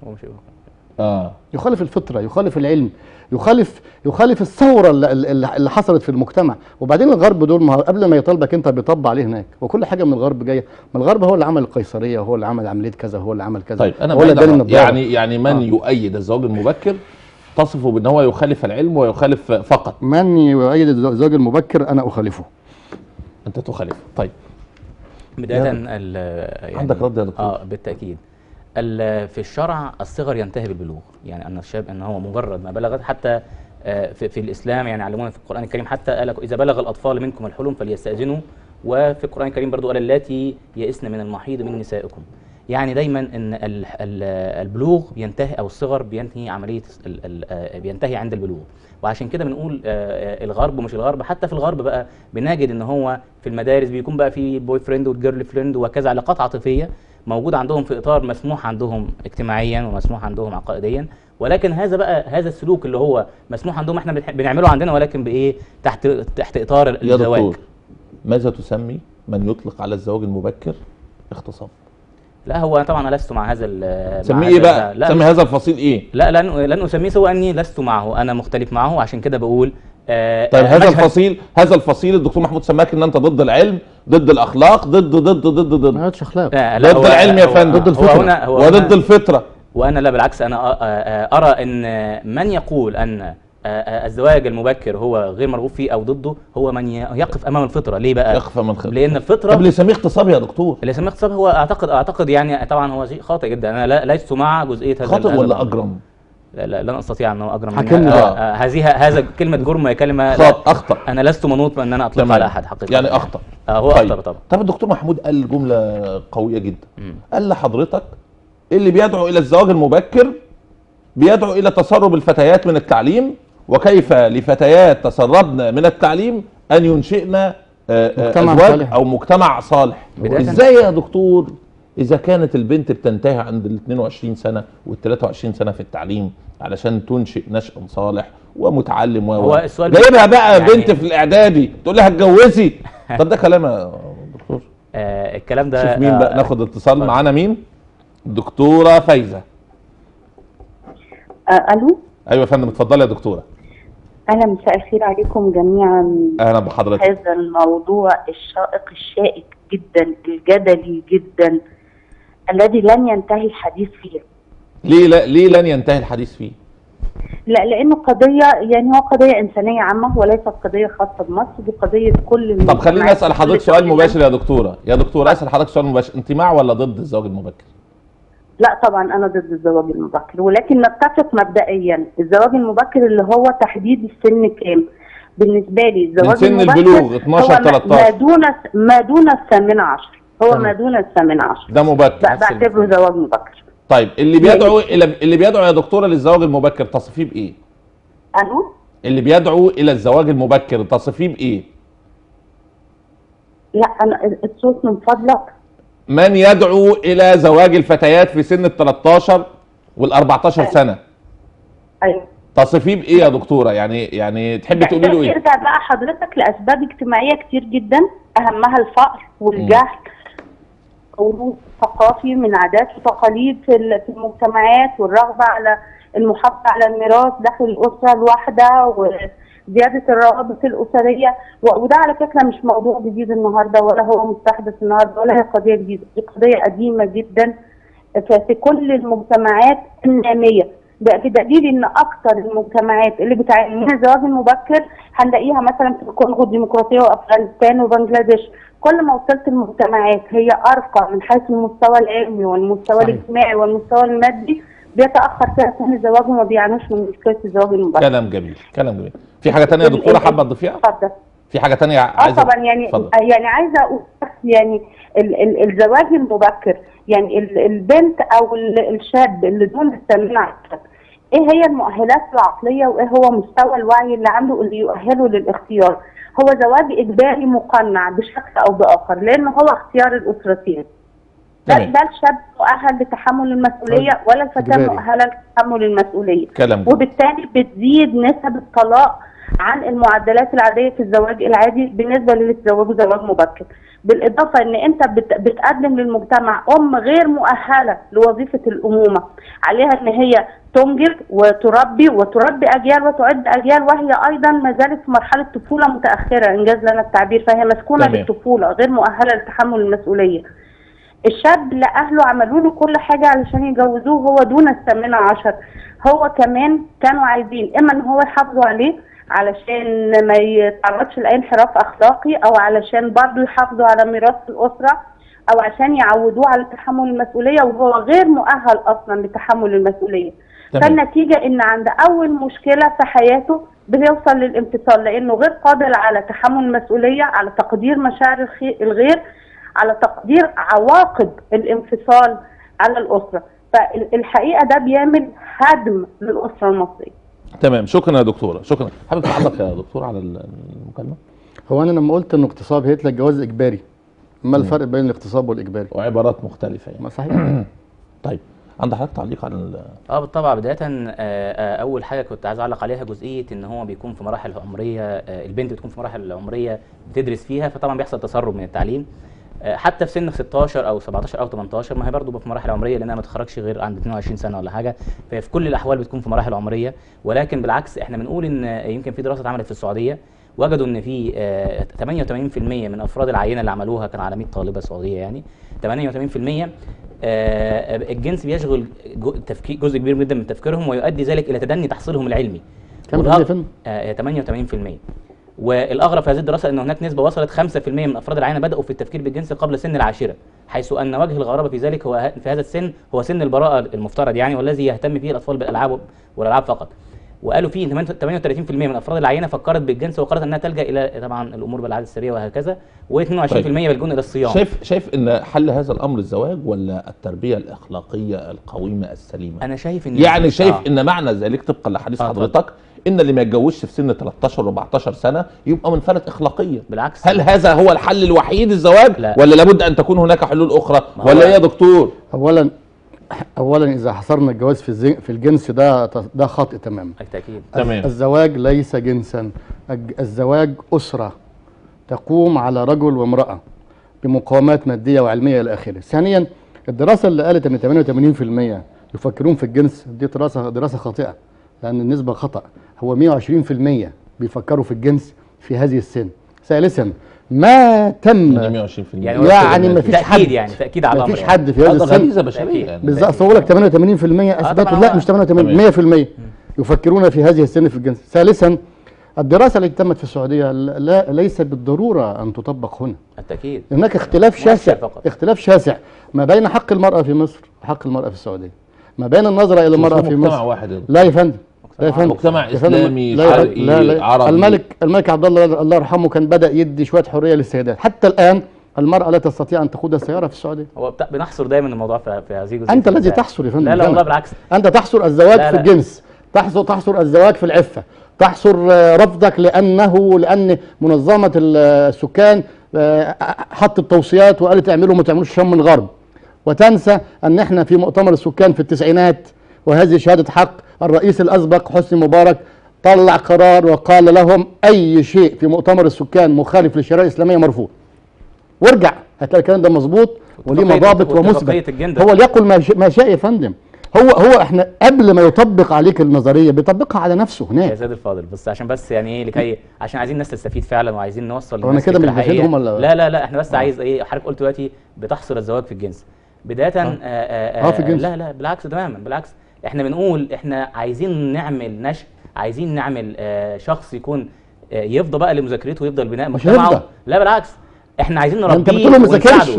يخالف الفطرة، يخالف العلم، يخالف الثورة اللي حصلت في المجتمع. وبعدين الغرب دول ما قبل ما يطالبك انت بيطبع عليه هناك، وكل حاجة من الغرب جاية من الغرب. هو اللي عمل القيصرية، وهو اللي عمل عملية كذا، وهو اللي عمل كذا. طيب انا يعني من يؤيد الزواج المبكر تصفه بان هو يخالف العلم ويخالف فقط. من يؤيد الزواج المبكر انا اخالفه. انت تخالفه. طيب بداية يعني عندك رد يا دكتور؟ بالتأكيد. في الشرع الصغر ينتهي بالبلوغ، يعني ان الشاب ان هو مجرد ما بلغت، حتى في الاسلام يعني علمونا في القران الكريم، حتى قال اذا بلغ الاطفال منكم الحلم فليستاذنوا، وفي القران الكريم برضو قال اللاتي يئسن من المحيض من نسائكم. يعني دايما ان البلوغ بينتهي، او الصغر بينتهي عمليه بينتهي عند البلوغ. وعشان كده بنقول الغرب ومش الغرب، حتى في الغرب بقى بنجد ان هو في المدارس بيكون بقى في بوي فريند وجيرل فريند وكذا، علاقات عاطفيه موجود عندهم في اطار مسموح عندهم اجتماعيا ومسموح عندهم عقائديا. ولكن هذا السلوك اللي هو مسموح عندهم احنا بنعمله عندنا، ولكن بايه؟ تحت اطار الزواج. يا دكتور ماذا تسمي من يطلق على الزواج المبكر اغتصاب؟ لا هو طبعا انا لست مع هذا. سميه ايه بقى؟ سمي هذا الفصيل ايه؟ لا لن اسميه، سوى اني لست معه، انا مختلف معه. عشان كده بقول طيب هذا الفصيل الدكتور محمود سماك ان انت ضد العلم، ضد الاخلاق، ضد ما عادش اخلاق، ضد العلم يا فندم، ضد الفطره وضد الفطره. وانا لا بالعكس، انا ارى ان من يقول ان الزواج المبكر هو غير مرغوب فيه او ضده هو من يقف امام الفطره. ليه بقى؟ يقف امام الفطره. لان الفطره طب اللي يسميه اغتصاب يا دكتور؟ اللي يسميه اغتصاب هو اعتقد يعني طبعا هو شيء خاطئ جدا. انا لست مع جزئيه هذا خاطئ ولا الأمر. اجرم؟ لا لن استطيع ان اجرم حكمني هذا كلمه جرم هي كلمه اخطا. انا لست منوط ان انا اطلق على احد حقيقه. يعني اخطا. هو طيب. اخطا طبعا. طب الدكتور محمود قال جمله قويه جدا. قال لحضرتك اللي بيدعو الى الزواج المبكر بيدعو الى تسرب الفتيات من التعليم، وكيف لفتيات تسربن من التعليم ان ينشئن ازواج صالح. او مجتمع صالح. ازاي يا دكتور اذا كانت البنت بتنتهي عند ال 22 سنه وال 23 سنه في التعليم علشان تنشئ نشأ صالح ومتعلم هو السؤال جايبها بقى يعني بنت في الاعدادي تقول لها اتجوزي؟ طب ده كلام يا دكتور؟ الكلام ده شوف مين بقى. ناخد اتصال معانا. مين؟ دكتوره فايزه. الو. ايوه يا فندم، اتفضلي يا دكتوره. اهلا، مساء الخير عليكم جميعا. اهلا بحضرتك. هذا الموضوع الشائق الشائك جدا الجدلي جدا الذي لن ينتهي الحديث فيه. ليه لن ينتهي الحديث فيه؟ لا، لانه قضيه يعني هو قضيه انسانيه عامه وليست قضيه خاصه بمصر، دي قضيه كل. طب خليني اسال حضرتك سؤال مباشر يا دكتوره. اسال حضرتك سؤال مباشر، انت مع ولا ضد الزواج المبكر؟ لا طبعا انا ضد الزواج المبكر، ولكن نتفق مبدئيا الزواج المبكر اللي هو تحديد السن كام. بالنسبه لي الزواج من سن البلوغ 12 13 ما دون الثامنة عشر. هو ما دون الثامنة عشر ده مبكر، بعتبره زواج مبكر. طيب اللي بيدعو يا دكتوره للزواج المبكر تصفيه بايه؟ الو. اللي بيدعو الى الزواج المبكر تصفيه بايه؟ لا انا الصوت من فضلك. من يدعو الى زواج الفتيات في سن ال 13 وال 14 سنه. ايوه. تصفيه بايه يا دكتوره؟ يعني تحبي تقولي له ايه؟ يرجع بقى حضرتك لاسباب اجتماعيه كتير جدا، اهمها الفقر والجهل والوروث الثقافي من عادات وتقاليد في المجتمعات، والرغبه على المحافظه على الميراث داخل الاسره الواحده وزياده الروابط الاسريه. وده على فكره مش موضوع جديد النهارده ولا هو مستحدث النهارده ولا هي قضيه جديده، دي قضيه قديمه جدا في كل المجتمعات الناميه. بدليل ان اكثر المجتمعات اللي بتعاني من الزواج المبكر هنلاقيها مثلا في الكونغو الديمقراطيه وافغانستان وبنجلاديش. كل ما وصلت المجتمعات هي ارقى من حيث المستوى العلمي والمستوى الاجتماعي والمستوى المادي، بيتاخر فيها سن الزواج وما بيعانوش من مشكله الزواج المبكر. كلام جميل، كلام جميل. في حاجه ثانيه يا دكتوره حابه تضيفيها؟ اتفضل. في حاجه ثانيه عايزه؟ طبعا يعني عايزه اقول يعني الزواج المبكر، يعني البنت او الشاب اللي دون الثامنة عشر، ايه هي المؤهلات العقليه وايه هو مستوى الوعي اللي عنده اللي يؤهله للاختيار؟ هو زواج اجباري مقنع بشكل او باخر، لانه هو اختيار الاسرتين. لا الشاب مؤهل لتحمل المسؤوليه ولا الفتاه مؤهله لتحمل المسؤوليه. وبالتالي بتزيد نسب الطلاق عن المعدلات العاديه في الزواج العادي بالنسبه للي تزوجوا زواج مبكر. بالاضافه ان انت بتقدم للمجتمع ام غير مؤهله لوظيفه الامومه، عليها ان هي تنجب وتربي اجيال وتعد اجيال، وهي ايضا ما زالت في مرحله طفوله متاخره انجاز لنا التعبير، فهي مسكونه بالطفوله غير مؤهله لتحمل المسؤوليه. الشاب اللي اهله عملوا له كل حاجه علشان يجوزوه هو دون الثامنة عشر، هو كمان كانوا عايزين اما ان هو يحافظوا عليه علشان ما يتعرضش لاي انحراف اخلاقي، او علشان برضه يحافظوا على ميراث الاسره، او عشان يعودوه على تحمل المسؤوليه وهو غير مؤهل اصلا لتحمل المسؤوليه. فالنتيجه ان عند اول مشكله في حياته بيوصل للانفصال، لانه غير قادر على تحمل المسؤوليه، على تقدير مشاعر الغير، على تقدير عواقب الانفصال على الاسره. فالحقيقه ده بيعمل هدم للاسره المصريه. تمام، شكرا يا دكتوره، شكرا. حابب تعلق يا دكتور على المكالمه؟ هو انا لما قلت انه اغتصاب هيتلك جواز اجباري، ما الفرق بين الاغتصاب والاجباري؟ وعبارات مختلفه يعني. ما صحيح. طيب عند حضرتك تعليق على بالطبع. بدايه اول حاجه كنت عايز اعلق عليها جزئيه ان هو بيكون في مراحل عمريه، البنت بتكون في مراحل عمريه بتدرس فيها، فطبعا بيحصل تسرب من التعليم حتى في سن 16 او 17 او 18، ما هي برضه في مراحل عمريه لانها ما تخرجش غير عند 22 سنه ولا حاجه، فهي في كل الاحوال بتكون في مراحل عمريه. ولكن بالعكس احنا بنقول ان يمكن في دراسه اتعملت في السعوديه وجدوا ان في 88% من افراد العينه اللي عملوها كان على 100 طالبه سعوديه، يعني 88% الجنس بيشغل جزء كبير جدا من تفكيرهم، ويؤدي ذلك الى تدني تحصيلهم العلمي. كم في المية يا فندم؟ 88%. والاغرب في هذه الدراسه ان هناك نسبه وصلت 5% من افراد العائله بداوا في التفكير بالجنس قبل سن العاشره، حيث ان وجه الغرابه في ذلك هو في هذا السن هو سن البراءه المفترض يعني، والذي يهتم فيه الاطفال بالالعاب والالعاب فقط. وقالوا فيه ان 38% من افراد العينه فكرت بالجنس وقررت انها تلجا الى طبعا الامور بالعاده السريه وهكذا، و22% يلجؤون الى الصيام. شايف ان حل هذا الامر الزواج ولا التربيه الاخلاقيه القويمه السليمه؟ انا شايف ان يعني شايف ان معنى ذلك طبقا لحديث حضرتك ان اللي ما يتجوزش في سن 13 و14 سنه يبقى منفلت اخلاقيا. بالعكس، هل هذا هو الحل الوحيد الزواج؟ لا. ولا لابد ان تكون هناك حلول اخرى ولا ايه يا دكتور؟ اولا اذا حصرنا الجواز في الجنس ده خاطئ تماما. بالتاكيد. تمام. الزواج ليس جنسا، الزواج اسره تقوم على رجل وامراه بمقاومات ماديه وعلميه الى اخره. ثانيا الدراسه اللي قالت ان 88% يفكرون في الجنس دي دراسه خاطئه، لان النسبه خطا، هو 120% بيفكروا في الجنس في هذه السن. ثالثا ما تم 120% يعني ما فيش حد، يعني تاكيد على ما فيش الامر حد في هذا السن غريزه بشريه يعني. بالظبط. اقول لك 88% اثبتوا لا مش 88 100% يفكرون في هذه السن في الجنس. ثالثا الدراسه التي تمت في السعوديه ليس بالضروره ان تطبق هنا. بالتاكيد. هناك اختلاف شاسع ما بين حق المراه في مصر وحق المراه في السعوديه، ما بين النظره الى المراه في مصر. واحد. لا يا فندم، لا يا فندم، مجتمع اسلامي شرقي عربي. الملك عبد الله يرحمه كان بدا يدي شويه حريه للسيدات. حتى الان المراه لا تستطيع ان تقود السياره في السعوديه. هو بنحصر دايما الموضوع في هذه الجزئيه. انت الذي تحصر يا فندم. لا والله بالعكس، انت تحصر الزواج في الجنس، تحصر الزواج في العفه، تحصر رفضك لان منظمه السكان حطت توصيات وقالت اعملوا ما تعملوش شام من غرب، وتنسى ان احنا في مؤتمر السكان في التسعينات، وهذه شهاده حق. الرئيس الاسبق حسني مبارك طلع قرار وقال لهم اي شيء في مؤتمر السكان مخالف للشريعه الاسلاميه مرفوض. وارجع هتلاقي الكلام ده مظبوط وليه مضابط ومثبت. هو اللي يقول ما شاء يا فندم. هو احنا قبل ما يطبق عليك النظريه بيطبقها على نفسه هناك. يا زاد الفاضل بس عشان بس يعني ايه لكي عشان عايزين الناس تستفيد فعلا وعايزين نوصل للناس. انا كده مش بفيدهم ولا لا احنا بس عايز ايه حضرتك قلت دلوقتي بتحصر الزواج في الجنس بدايه في الجنس. لا بالعكس تماما، بالعكس احنا بنقول احنا عايزين نعمل نشء، عايزين نعمل شخص يكون يفضى بقى لمذاكرته ويفضل بناء مجتمعه. لا بالعكس احنا عايزين نربيه. انت بتقول له ما ذاكرش،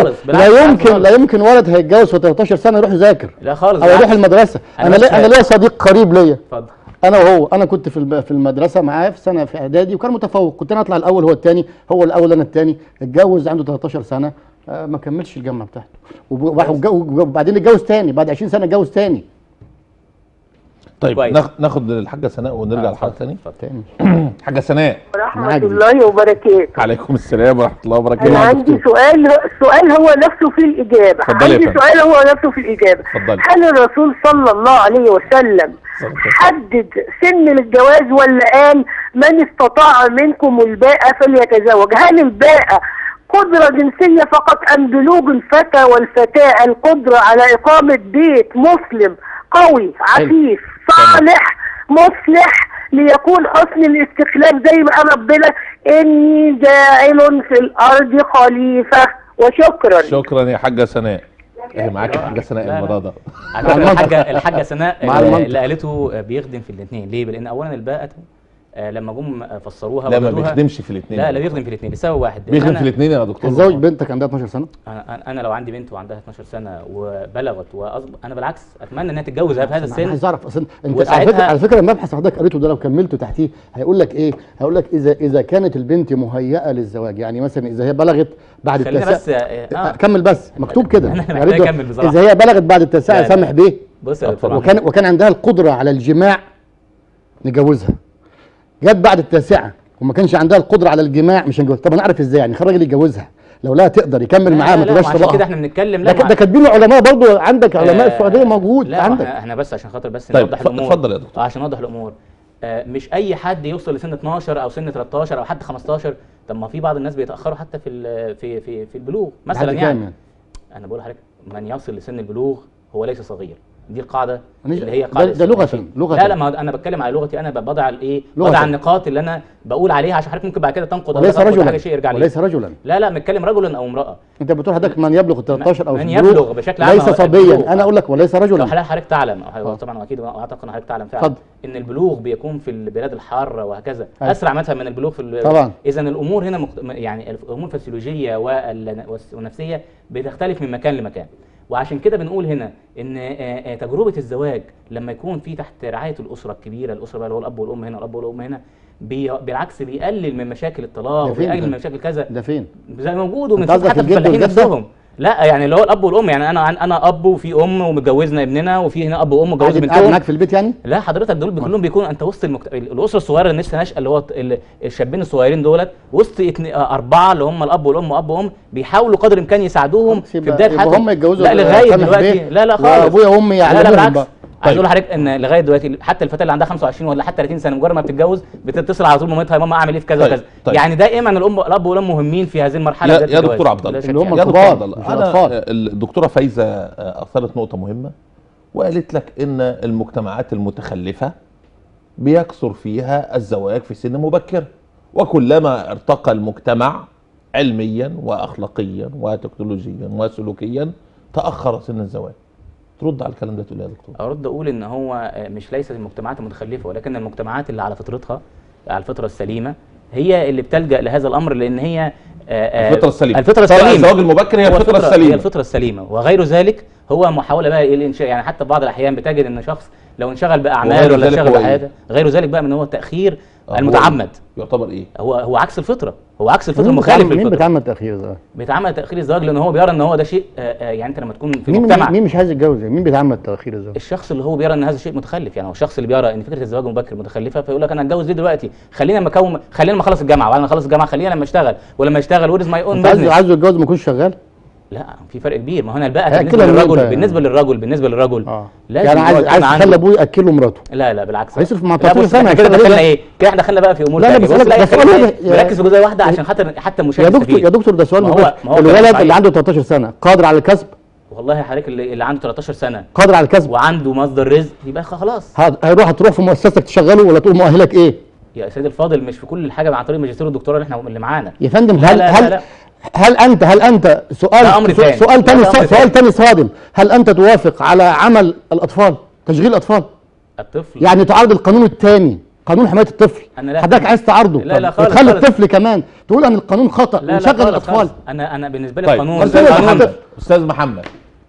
لا يمكن ولد هيتجوز في 13 سنه يروح يذاكر. لا خالص، او يروح المدرسه. انا ليا صديق قريب ليا. اتفضل. انا وهو، انا كنت في المدرسه معاه في سنه في اعدادي وكان متفوق، كنت انا اطلع الاول هو الثاني، هو الاول انا الثاني. اتجوز عنده 13 سنه ما كملش الجامعه بتاعته، وبعدين اتجوز ثاني بعد 20 سنه اتجوز ثاني. طيب ناخد الحاجه سناء ونرجع لحضرتك ثاني. حاجه سناء. ورحمه الله وبركاته. عليكم السلام ورحمه الله وبركاته. انا عندي سؤال هو نفسه في الاجابه. سؤال هو نفسه في الاجابه. فضلي. هل الرسول صلى الله عليه وسلم حدد سن للجواز ولا قال من استطاع منكم الباءة فليتزوج؟ هل الباءة قدرة جنسية فقط ام بلوغ الفتى والفتاة القدرة على اقامة بيت مسلم قوي عفيف صالح مصلح ليكون حسن الاستخلاف زي ما قال ربنا اني جاعل في الارض خليفه؟ وشكرا. شكرا يا حاجه سناء. معاك الحاجه سناء المره ده. الحاجه سناء اللي قالته بيخدم في الاثنين. ليه؟ لان اولا الباءة لما جم فسروها لا ما بيخدمش في الاثنين. لا بيخدم في الاثنين لسبب واحد. بيخدم في الاثنين يا دكتور. تزوج بنتك عندها 12 سنه؟ انا لو عندي بنت وعندها 12 سنه وبلغت انا بالعكس اتمنى انها تتجوز في هذا السن. انا عايز اعرف اصلا انت على فكره المبحث حضرتك قريته ده لو كملته تحتيه هيقول لك ايه؟ هيقول لك اذا كانت البنت مهيئه للزواج، يعني مثلا اذا هي بلغت بعد التاسعه كمل بس مكتوب كده اذا هي بلغت بعد التاسعه سامح بيه. بص وكان عندها القدره على الجماع نجوزها. جت بعد التاسعه وما كانش عندها القدره على الجماع مش هنجوزها. طب نعرف ازاي يعني؟ خلي الراجل يتجوزها لو لا تقدر يكمل معاها ما تبقاش طلاقها. عشان كده احنا بنتكلم. ده كاتبين العلماء برضو عندك علماء السعوديه موجود لا عندك. احنا بس عشان خاطر بس نوضح الامور. اتفضل يا دكتور. عشان نوضح الامور. مش اي حد يوصل لسن 12 او سن 13 او حتى 15. طب ما في بعض الناس بيتاخروا حتى في البلوغ مثلا. يعني انا بقول لحضرتك من يصل لسن البلوغ هو ليس صغير. دي القاعده اللي هي ده قاعده لغه لا لا، ما انا بتكلم على لغتي، انا بضع الايه، لغة. بضع النقاط اللي انا بقول عليها عشان حضرتك ممكن بعد كده تنقد وليس تنقد رجلا حاجه شيء يرجع لي. وليس رجلا. لا لا، بنتكلم رجلا او امراه. انت بتقول حضرتك من يبلغ 13 او من البلوغ يبلغ بشكل عام ليس هو صبيا. البلوغ. انا اقول لك وليس لو رجلا. حضرتك تعلم طبعا واكيد اعتقد ان حضرتك تعلم فعلا اتفضل. ان البلوغ بيكون في البلاد الحاره وهكذا أيوة. اسرع مثلا من البلوغ في طبعا. اذا الامور هنا يعني الامور الفسيولوجيه والنفسيه بتختلف من مكان لمكان. وعشان كده بنقول هنا ان تجربه الزواج لما يكون في تحت رعايه الاسره الكبيره، الاسره بقى اللي هو الاب والام هنا، الاب والام هنا، بالعكس بيقلل من مشاكل الطلاق ده فين وبيقلل ده؟ من مشاكل كذا. ده فين؟ زي موجود أنت وبنشوف قصدك حتى الجد الفلاحين والجدة؟ نفسهم. لا يعني اللي هو الاب والام، يعني انا اب وفي ام ومتجوزنا ابننا، وفي هنا اب وام متجوز قاعد بنتهم. معاك في البيت يعني؟ لا حضرتك دول كلهم بيكونوا انت وسط الاسره الصغيره اللي لسه ناشئه، اللي هو الشابين الصغيرين دولت وسط اربعه اللي هم الاب والام واب وام، بيحاولوا قدر الامكان يساعدوهم في بدايه حياتهم. هم يتجوزوا لا لغايه دلوقتي لا خالص. وابويا وامي لا يعلموهم بالعكس. بقى. عايز اقول لحضرتك ان لغايه دلوقتي حتى الفتاه اللي عندها 25 ولا حتى 30 سنه مجرد ما بتتجوز بتتصل على طول مامتها، يا ماما اعمل ايه في كذا طيب. وكذا. طيب. يعني دائما الاب والام مهمين في هذه المرحله. يا دكتور عبد الله، اللي هم يا دكتور الكبار، عبد الله، مش الأطفال. الدكتوره فايزه اثرت نقطه مهمه وقالت لك ان المجتمعات المتخلفه بيكثر فيها الزواج في سن مبكر، وكلما ارتقى المجتمع علميا واخلاقيا وتكنولوجيا وسلوكيا تاخر سن الزواج. ترد على الكلام ده تقول ايه يا دكتور؟ ارد اقول ان هو مش ليس المجتمعات المتخلفه، ولكن المجتمعات اللي على فطرتها، على الفطره السليمه، هي اللي بتلجأ لهذا الامر، لان هي الفطره السليمه. الفطره السليمه. الزواج المبكر هي الفطره السليمه. هي الفطره السليمه، وغير ذلك هو محاوله بقى ايه الانشاء. يعني حتى في بعض الاحيان بتجد ان شخص لو انشغل باعمال ولا انشغل بحياته، غير ذلك بقى من هو التاخير المتعمد. يعتبر ايه؟ هو عكس الفطره، هو عكس الفطره، مخالف للفطره. مين بيتعمد تاخير الزواج؟ بيتعمد تاخير الزواج لان هو بيرى ان هو ده شيء يعني انت لما تكون في المجتمع. مين مش عايز يتجوز؟ مين بيتعمد تاخير الزواج؟ الشخص اللي هو بيرى ان هذا شيء متخلف. يعني هو الشخص اللي بيرى ان فكره الزواج المبكر متخلفه، فيقول لك انا اتجوز ليه دلوقتي؟ خلينا لما اخلص الجامعه، وبعد ما اخلص الجامعه خلينا لما اشتغل، ولما اشتغل ورز ماي اون بزنس. عايزه يتجوز ما يكونش شغال؟ لا في فرق كبير. ما هنا الباءة بالنسبه للرجل لازم يعني عايز يخلي ابوه ياكله مراته. لا بالعكس، هيصرف مع 13 سنه كده دخلنا ايه؟ كده احنا دخلنا بقى في امور لا ثانيه. بس ركز في جزئيه واحده عشان خاطر حتى المشاهد يا دكتور ده سؤال مهم. الولد اللي عنده 13 سنه قادر على الكسب؟ والله حضرتك اللي عنده 13 سنه قادر على الكسب وعنده مصدر رزق، يبقى خلاص هتروح في مؤسستك تشغله ولا تقول مؤهلك ايه؟ يا سيدي الفاضل مش في كل حاجه عن طريق الماجستير والدكتوراه اللي معانا يا فندم. لا هل انت سؤال تاني صادم، هل انت توافق على عمل الاطفال، تشغيل الاطفال؟ الطفل يعني تعارض القانون الثاني، قانون حمايه الطفل، حضرتك عايز تعارضه؟ لا خالص، وتخلي الطفل كمان تقول ان القانون خطا وشغل الاطفال. انا بالنسبه لي القانون. استاذ محمد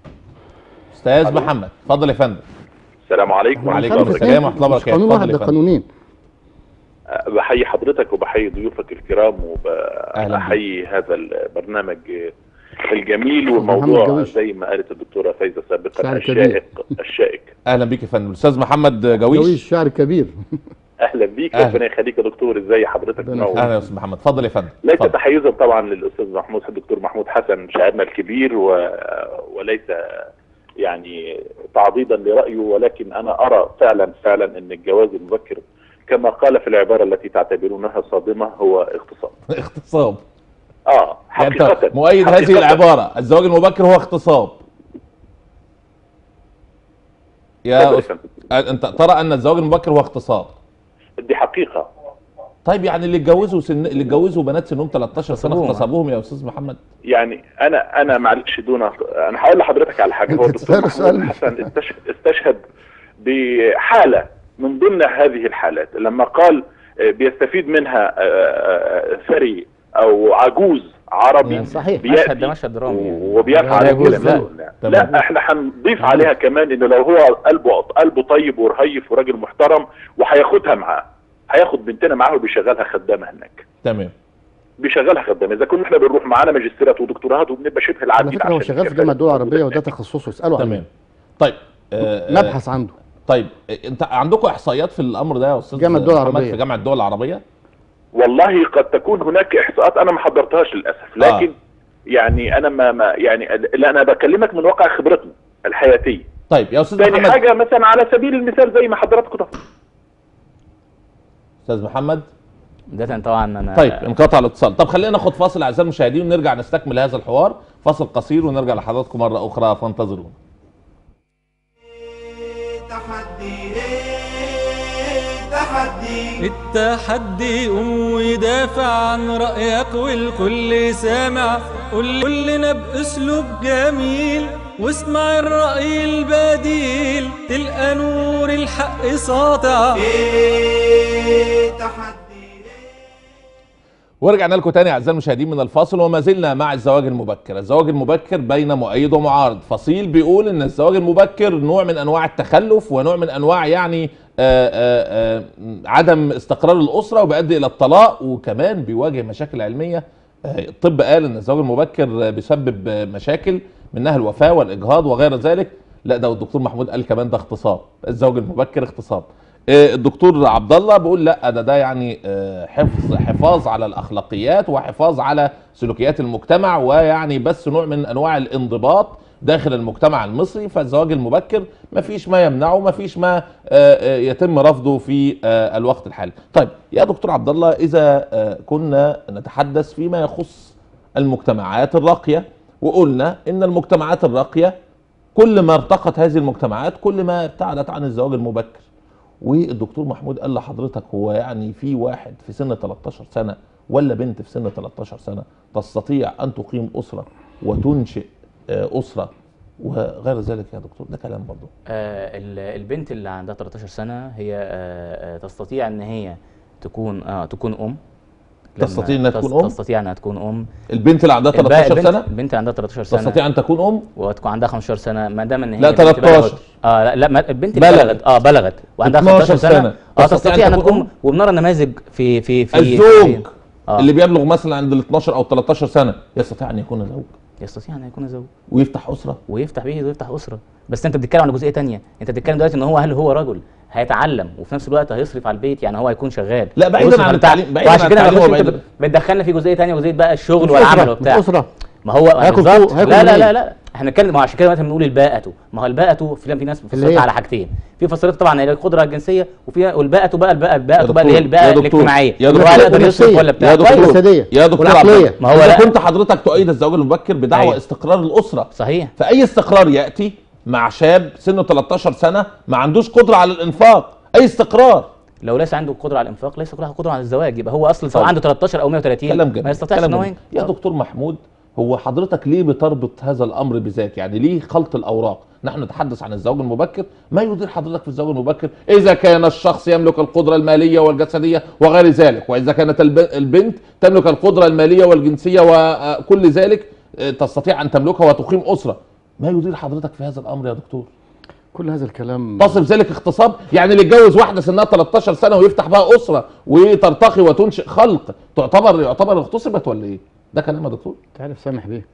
اتفضل يا فندم. السلام عليكم. وعليكم السلام ورحمه الله وبركاته. قانون واحد، ده قانونين. بحيي حضرتك وبحيي ضيوفك الكرام وبحيي هذا البرنامج الجميل، والموضوع زي ما قالت الدكتوره فايزه سابقا الشائك. اهلا بيك يا فندم. الاستاذ محمد جويش شاعر كبير. اهلا بيك، ربنا يخليك يا دكتور. ازي حضرتك؟ اهلا يا استاذ محمد، اتفضل يا فندم. ليس تحيزا طبعا للاستاذ الدكتور محمود حسن شاعرنا الكبير، وليس يعني تعضيدا لرايه، ولكن انا ارى فعلا ان الجواز المبكر كما قال في العباره التي تعتبرونها صادمه هو اغتصاب. حقيقه يعني مؤيد هذه العباره، الزواج المبكر هو اغتصاب. انت ترى ان الزواج المبكر هو اغتصاب؟ دي حقيقه. طيب يعني اللي اتجوزوا بنات سنهم 13 سنه اغتصبوهم يا استاذ محمد؟ يعني انا معلش انا هقول لحضرتك على حاجه. هو الدكتور محمود حسن استشهد بحاله من ضمن هذه الحالات لما قال بيستفيد منها ثري او عجوز عربي صحيح. بيأتي ده مشهد درامي وبيفعل يعني. لا احنا هنضيف عليها كمان انه لو هو قلبه طيب ورهيف وراجل محترم وهياخدها معاه، هياخد بنتنا معاه وبيشغلها خدامه هناك. تمام. بيشغلها خدامه. اذا كنا احنا بنروح معانا ماجستيرات ودكتوراه وبنبقى شبه العبيد. على فكره هو شغال في جامعه الدول العربيه وده تخصصه، اساله عنه. تمام. طيب نبحث عنده. طيب انت عندكم احصائيات في الامر ده يا استاذ جامعه الدول العربيه؟ في جامعه الدول العربيه والله قد تكون هناك احصاءات انا ما حضرتهاش للاسف، لكن يعني انا ما يعني اللي انا بكلمك من واقع خبرتنا الحياتيه. طيب يا استاذ محمد، تاني حاجه مثلا على سبيل المثال زي ما حضراتكم تفضلوا. استاذ محمد ده طبعا انا طيب انقطع الاتصال. طب خلينا ناخد فاصل اعزائي المشاهدين ونرجع نستكمل هذا الحوار، فاصل قصير ونرجع لحضراتكم مره اخرى فانتظرونا. تحدي تحدي التحدي قوم ودافع عن رأيك والكل سامع. قول لنا بأسلوب جميل واسمع الرأي البديل، تلقى نور الحق ساطع. تحدي. ورجعنا لكم تاني اعزائي المشاهدين من الفاصل، وما زلنا مع الزواج المبكر. الزواج المبكر بين مؤيد ومعارض. فصيل بيقول ان الزواج المبكر نوع من انواع التخلف ونوع من انواع يعني عدم استقرار الاسره وبيؤدي الى الطلاق، وكمان بيواجه مشاكل علميه. الطب قال ان الزواج المبكر بيسبب مشاكل منها الوفاه والاجهاض وغير ذلك. لا ده الدكتور محمود قال كمان ده اغتصاب، الزواج المبكر اغتصاب. الدكتور عبد الله بيقول لا ده يعني حفاظ على الاخلاقيات وحفاظ على سلوكيات المجتمع، ويعني بس نوع من انواع الانضباط داخل المجتمع المصري. فالزواج المبكر ما فيش ما يمنعه، ما فيش ما يتم رفضه في الوقت الحالي. طيب يا دكتور عبد الله، اذا كنا نتحدث فيما يخص المجتمعات الراقيه، وقلنا ان المجتمعات الراقيه كل ما ارتقت هذه المجتمعات كل ما ابتعدت عن الزواج المبكر. والدكتور محمود قال لحضرتك هو يعني في واحد في سن 13 سنة ولا بنت في سن 13 سنة تستطيع أن تقيم أسرة وتنشئ أسرة وغير ذلك يا دكتور؟ ده كلام برضه. البنت اللي عندها 13 سنة هي تستطيع ان هي تكون ام. تستطيع انها تكون ام؟ تستطيع انها تكون ام. البنت اللي عندها 13 سنة؟ البنت اللي عندها 13 سنة تستطيع ان تكون ام؟ وتكون عندها 15 سنة ما دام ان هي لا 13 لا البنت اللي بلغت وعندها 15 سنة تستطيع ان تكون. وبنرى نماذج في الزوج اللي بيبلغ مثلا عند ال 12 او 13 سنة يستطيع ان يكون زوج. يستطيع ان يكون زوج ويفتح اسرة ويفتح بيت ويفتح اسرة. بس انت بتتكلم عن جزئية تانية، انت بتتكلم دلوقتي ان هل هو رجل هيتعلم وفي نفس الوقت هيصرف على البيت، يعني هو هيكون شغال. لا بعيدا عن التعليم، وعشان كده بتدخلنا في جزئيه ثانيه، جزئيه بقى الشغل والعمل وبتاع. اسره ما هو لا احنا بنتكلم. عشان كده مثلا بنقول الباءة. ما هو الباءة في ناس فصلتها على حاجتين، في فصلت طبعا القدره الجنسيه، وفيها والباءة بقى اللي هي الباءة الاجتماعيه، يا دكتور يقدر يصرف ولا بتاع. يا دكتور عبد، ما هو اذا كنت حضرتك تؤيد الزواج المبكر بدعوى استقرار الاسره، صحيح، فاي استقرار ياتي مع شاب سنه 13 سنه ما عندوش قدره على الانفاق؟ اي استقرار لو ليس عنده قدره على الانفاق ليس له قدره على الزواج، يبقى هو اصلا سواء عنده 13 او 130 ما يستطيعش ان هو يا دكتور محمود، هو حضرتك ليه بتربط هذا الامر بذاك؟ يعني ليه خلط الاوراق؟ نحن نتحدث عن الزواج المبكر. ما يدير حضرتك في الزواج المبكر اذا كان الشخص يملك القدره الماليه والجسديه وغير ذلك، واذا كانت البنت تملك القدره الماليه والجنسيه وكل ذلك تستطيع ان تملكها وتقيم اسره. ما يدير حضرتك في هذا الامر يا دكتور؟ كل هذا الكلام تصف ذلك اغتصاب؟ يعني اللي يتجوز واحده سنها 13 سنه ويفتح بقى اسره وترتقي وتنشئ خلق يعتبر اغتصبت ولا ايه؟ ده كلام يا دكتور؟ تعرف سامح بيه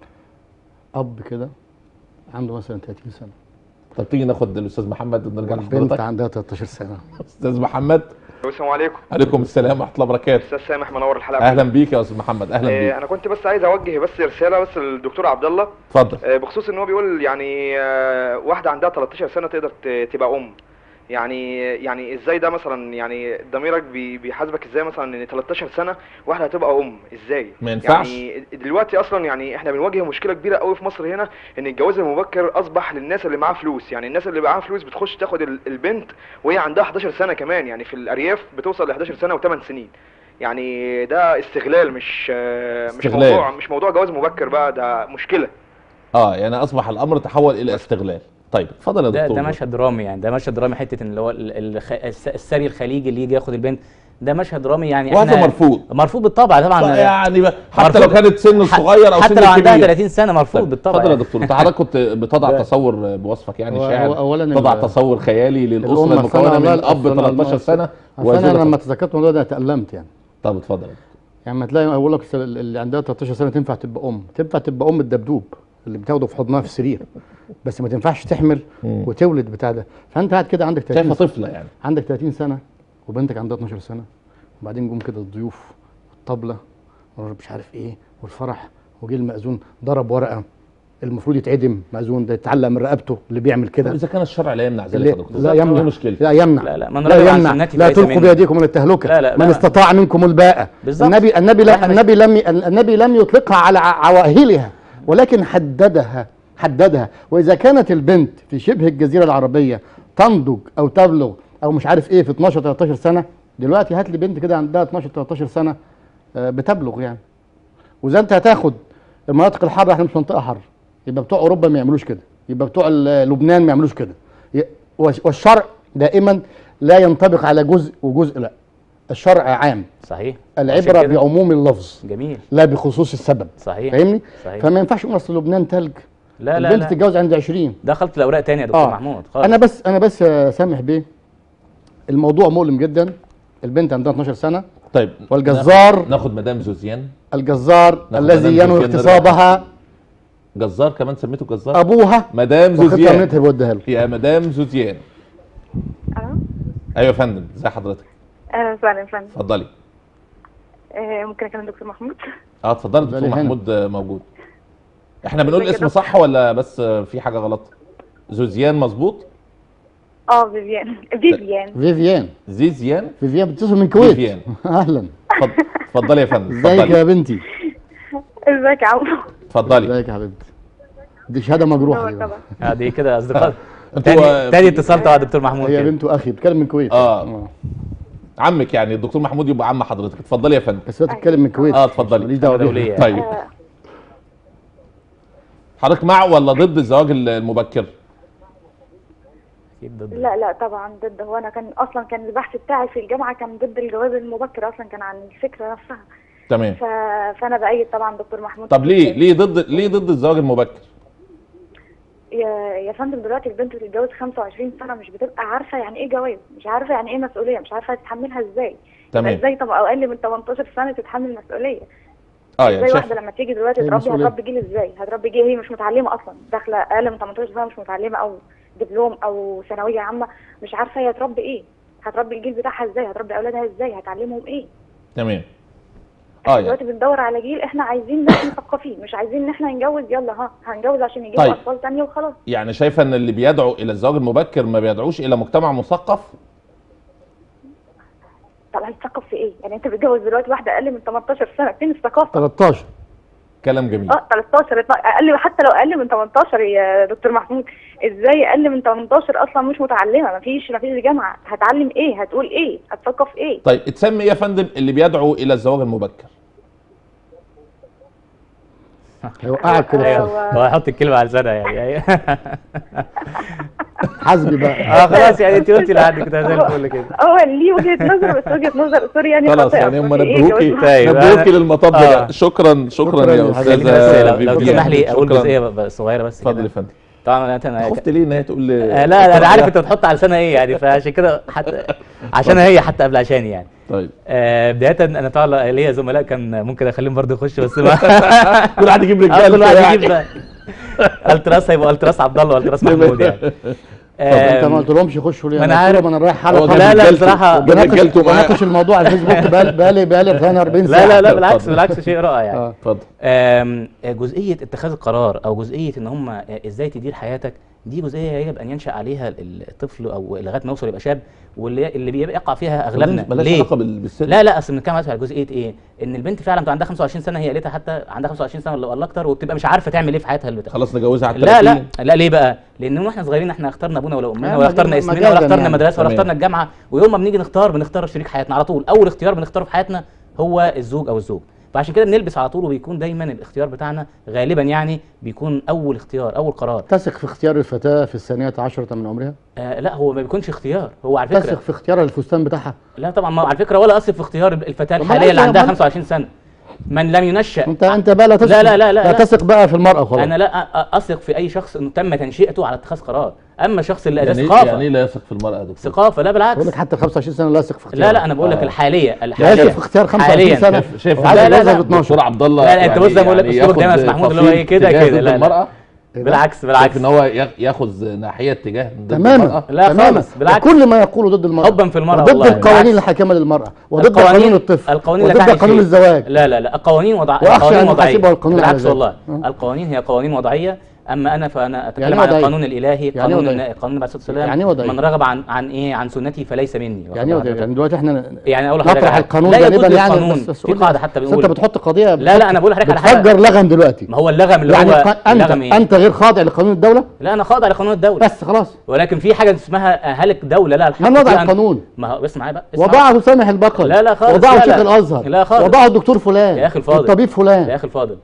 اب كده عنده مثلا 30 سنه. طب تيجي ناخد الاستاذ محمد ونرجع لحضرتك. البنت عندها 13 سنه. استاذ محمد. السلام عليكم. عليكم السلام ورحمه الله وبركاته. استاذ سامح منور الحلقه. اهلا بيك يا استاذ محمد. اهلا بيك. انا كنت بس عايز اوجه بس رساله بس للدكتور عبد الله. اتفضل. بخصوص ان هو بيقول يعني واحده عندها 13 سنه تقدر تبقى ام. يعني ازاي ده مثلا؟ يعني ضميرك بيحاسبك ازاي مثلا ان 13 سنه واحده هتبقى ام؟ ازاي؟ ما ينفعش. يعني دلوقتي اصلا يعني احنا بنواجه مشكله كبيره قوي في مصر هنا، ان الجواز المبكر اصبح للناس اللي معاها فلوس. يعني الناس اللي معاها فلوس بتخش تاخد البنت وهي عندها 11 سنه كمان، يعني في الارياف بتوصل ل 11 سنه و8 سنين. يعني ده استغلال، مش موضوع جواز مبكر بقى، ده مشكله. يعني اصبح الامر تحول الى استغلال. طيب اتفضل يا دكتور. ده مشهد درامي، يعني ده مشهد درامي، حته ان اللي هو السري الخليجي اللي يجي ياخد البنت، ده مشهد درامي يعني. وهذا مرفوض بالطبع طبعا، يعني حتى لو كانت سن صغير او سن كبير، حتى لو عندها 30 سنه مرفوض بالطبع. اتفضل يا دكتور. انت حضرتك كنت بتضع تصور بوصفك يعني شاعر، تضع تصور خيالي للاسره المكونه من اب 13 سنه انا لما تذكرت الموضوع ده تألمت يعني. طب اتفضل. يعني ما تلاقي اقول لك اللي عندها 13 سنه تنفع تبقى ام الدبدوب اللي بتاخده في حضنها في السرير، بس ما تنفعش تحمل وتولد بتاع ده. فانت قاعد كده عندك 30 شايفه طفله يعني، عندك 30 سنه وبنتك عندها 12 سنه، وبعدين جم كده الضيوف والطبله ومش عارف ايه والفرح، وجه المأذون ضرب ورقه المفروض يتعدم. مأذون ده يتعلق من رقبته اللي بيعمل كده. اذا كان الشرع لا يمنع ذلك يا دكتور. لا يمنع. مشكلة. لا يمنع. لا يمنع. لا تلقوا بيديكم من التهلكه. من استطاع منكم الباءة. النبي لم يطلقها على عواهلها، ولكن حددها. وإذا كانت البنت في شبه الجزيرة العربية تنضج او تبلغ او مش عارف ايه في 12 13 سنه. دلوقتي هات لي بنت كده عندها 12 13 سنه بتبلغ يعني. واذا انت هتاخد المناطق الحاره، احنا مش منطقه حر، يبقى بتوع اوروبا ما يعملوش كده، يبقى بتوع لبنان ما يعملوش كده. والشرع دائما لا ينطبق على جزء وجزء، لا، الشرع عام. صحيح. العبره بعموم اللفظ جميل. لا بخصوص السبب. صحيح. فاهمني؟ صحيح. فما ينفعش نقول اصل لبنان ثلج. لا لا البنت لا تتجوز عند 20. ده خلط الاوراق تاني يا دكتور محمود خالص. انا بس يا سامح بيه، الموضوع مؤلم جدا. البنت عندها 12 سنه. طيب والجزار ناخد مدام زوزيان. الجزار الذي ينوي اغتصابها. جزار كمان سميته جزار؟ ابوها مدام زوزيان. يا مدام زوزيان. ايوه يا فندم، ازي حضرتك؟ اهلا يا فندم. اتفضلي. ممكن اكلم دكتور محمود؟ اتفضلي دكتور محمود موجود. احنا بنقول اسم صح ولا بس في حاجه غلط؟ زوزيان مظبوط؟ فيفيان زيزيان بتتصل من الكويت. فيفيان. اهلا. اتفضلي يا فندم. ازيك يا بنتي؟ ازيك يا عمو؟ اتفضلي. ازيك يا حبيبتي؟ دي شهاده مجروحه دي كده اصدقاء. تاني اتصال طبعا دكتور محمود. هي بنت اخي بتتكلم من الكويت. عمك يعني الدكتور محمود يبقى عم حضرتك. اتفضلي يا فندم. بس هي بتتكلم من الكويت. اتفضلي. ماليش دعوه بيها. طيب حضرتك مع ولا ضد الزواج المبكر؟ لا طبعا ضد. هو انا كان البحث بتاعي في الجامعه كان ضد الجواز المبكر، اصلا كان عن الفكره نفسها. تمام. فانا بأيد طبعا دكتور محمود. طب ليه ضد الزواج المبكر؟ يا فندم دلوقتي البنت بتتجوز 25 سنه مش بتبقى عارفه يعني ايه جواز، مش عارفه يعني ايه مسؤوليه، مش عارفه تتحملها ازاي. تمام. ازاي طب اقل من 18 سنه تتحمل مسؤوليه؟ يعني ازاي واحده لما تيجي دلوقتي تربي هتربي جيل ازاي؟ هتربي جيل هي مش متعلمه اصلا، داخله اقل من 18 سنه مش متعلمه او دبلوم او ثانويه عامه، مش عارفه هي هتربي ايه؟ هتربي الجيل بتاعها ازاي؟ هتربي اولادها ازاي؟ هتعلمهم ايه؟ تمام. دلوقتي بندور على جيل، احنا عايزين ناس مثقفين، مش عايزين ان احنا نتجوز يلا هنجوز عشان يجيبوا اطفال ثانيه وخلاص. يعني شايفه ان اللي بيدعو الى الزواج المبكر ما بيدعوش الى مجتمع مثقف؟ طب هتثقف في ايه؟ يعني انت بتتجوز دلوقتي واحده اقل من 18 سنه، فين الثقافه؟ 13. كلام جميل. 13 اقل، حتى لو اقل من 18 يا دكتور محمود، ازاي اقل من 18 اصلا مش متعلمه؟ مفيش جامعه، هتعلم ايه؟ هتقول ايه؟ هتثقف ايه؟ طيب اتسمي ايه يا فندم اللي بيدعو الى الزواج المبكر؟ هيوقعك كده. هو هيحط الكلمه على لسانها يعني. حسبي بقى. خلاص يعني انت قلتي لحد كده زي الفل كده. ليه وجهه نظر، بس وجهه نظر سوري يعني. خلاص يعني هم نبهوكي للمطب ده. شكرا يا استاذه. لو تسمح لي اقول جزئيه صغيره بس كده. اتفضل يا فندم. طبعا انا خفت ليه ان هي تقول لا انا عارف انت بتحط على لسانها ايه يعني، فعشان كده حتى عشان هي حتى قبل عشاني يعني. طيب بدايه انا طبعا ليا زملاء كان ممكن اخليهم برضه يخشوا بس ما كل واحد يجيب رجاله. كل واحد يجيب التراس، هيبقى التراس عبد الله والتراس محمود يعني. طب انت ما قلتلهمش يخشوا ليه؟ ما انا عارف انا رايح حلقه. لا بصراحه بناقش الموضوع على الفيسبوك بقالي 42 ساعه. لا بالعكس شيء رائع يعني. اتفضل. جزئيه اتخاذ القرار او جزئيه ان هم ازاي تدير حياتك، دي جزئيه يجب ان ينشا عليها الطفل او لغايه ما يوصل يبقى شاب، واللي بيقع فيها اغلبنا. ليه؟ بالسن. لا اصل بنتكلم على جزئيه ايه؟ ان البنت فعلا بتبقى عندها 25 سنه، هي قالتها حتى عندها 25 سنه ولا اكتر، وبتبقى مش عارفه تعمل ايه في حياتها اللي خلاص نجوزها على 30. لا ليه بقى؟ لان واحنا صغيرين احنا اخترنا ابونا ولا امنا ولا اخترنا اسمنا ولا اخترنا مدرسه ولا اخترنا الجامعه، ويوم ما بنيجي بنختار شريك حياتنا على طول. اول اختيار بنختاره في حياتنا هو الزوج او الزوج، فعشان كده بنلبس على طول، وبيكون دايما الاختيار بتاعنا غالبا يعني بيكون اول اختيار اول قرار. تثق في اختيار الفتاه في الثانيه عشرة من عمرها؟ لا هو ما بيكونش اختيار، هو على فكره تثق في اختيار الفستان بتاعها؟ لا طبعا، ما على فكره ولا اثق في اختيار الفتاه الحاليه اللي عندها 25 سنه. من لم ينشأ. انت بقى لا تثق. لا تثق بقى في المرأة خلاص. انا لا اثق في اي شخص انه تم تنشئته على اتخاذ قرار، اما الشخص اللي يعني ثقافه. يعني ايه لا يثق في المرأة يا دكتور؟ ثقافه، لا بالعكس. بقول لك حتى 25 سنه لا يثق في اختيار. لا انا بقول لك الحاليه لا يثق في اختيار 25 سنه. شايف لا دكتور عبد الله. لا انت بص، بقول لك اسلوب دايما محمود اللي هو ايه كده لا بالعكس ان هو ياخذ ناحيه تجاه ضد المرأة. لا خالص بالعكس، كل ما يقوله ضد المرأة، حبا في المرأة، ضد القوانين الحاكمه للمرأة، وضد قانون الطفل، وضد قانون الزواج. لا القوانين القانون وضعيه. بالعكس والله القوانين هي قوانين وضعيه اما انا فانا اتكلم يعني عن وضعي. القانون الالهي، يعني قانون وضعي. قانون النبي صلى الله عليه وسلم. يعني وضعي. من رغب عن ايه عن سنتي فليس مني. يعني يعني دلوقتي احنا يعني اقول لحضرتك نطرح القانون لا يجوز جانبا يعني للقانون. بس في قاعده حتى بس بنقول انت بتحط قضيه لا انا بقول لحضرتك على حاجه بتفجر لغم دلوقتي. ما هو اللغم اللي يعني هو لغم ايه؟ انت غير خاضع لقانون الدوله. لا انا خاضع لقانون الدوله بس خلاص. ولكن في حاجه اسمها هل الدوله لها الحق من وضع في أن- القانون؟ ما هو اسمع بقى اسمع. وضعه سامح البقري. لا خالص. وضعه لا شيخ لا. الازهر. لا خالص. وضعه الدكتور فلان. يا اخي الفاضل. الطبيب فلان. يا اخي الفاضل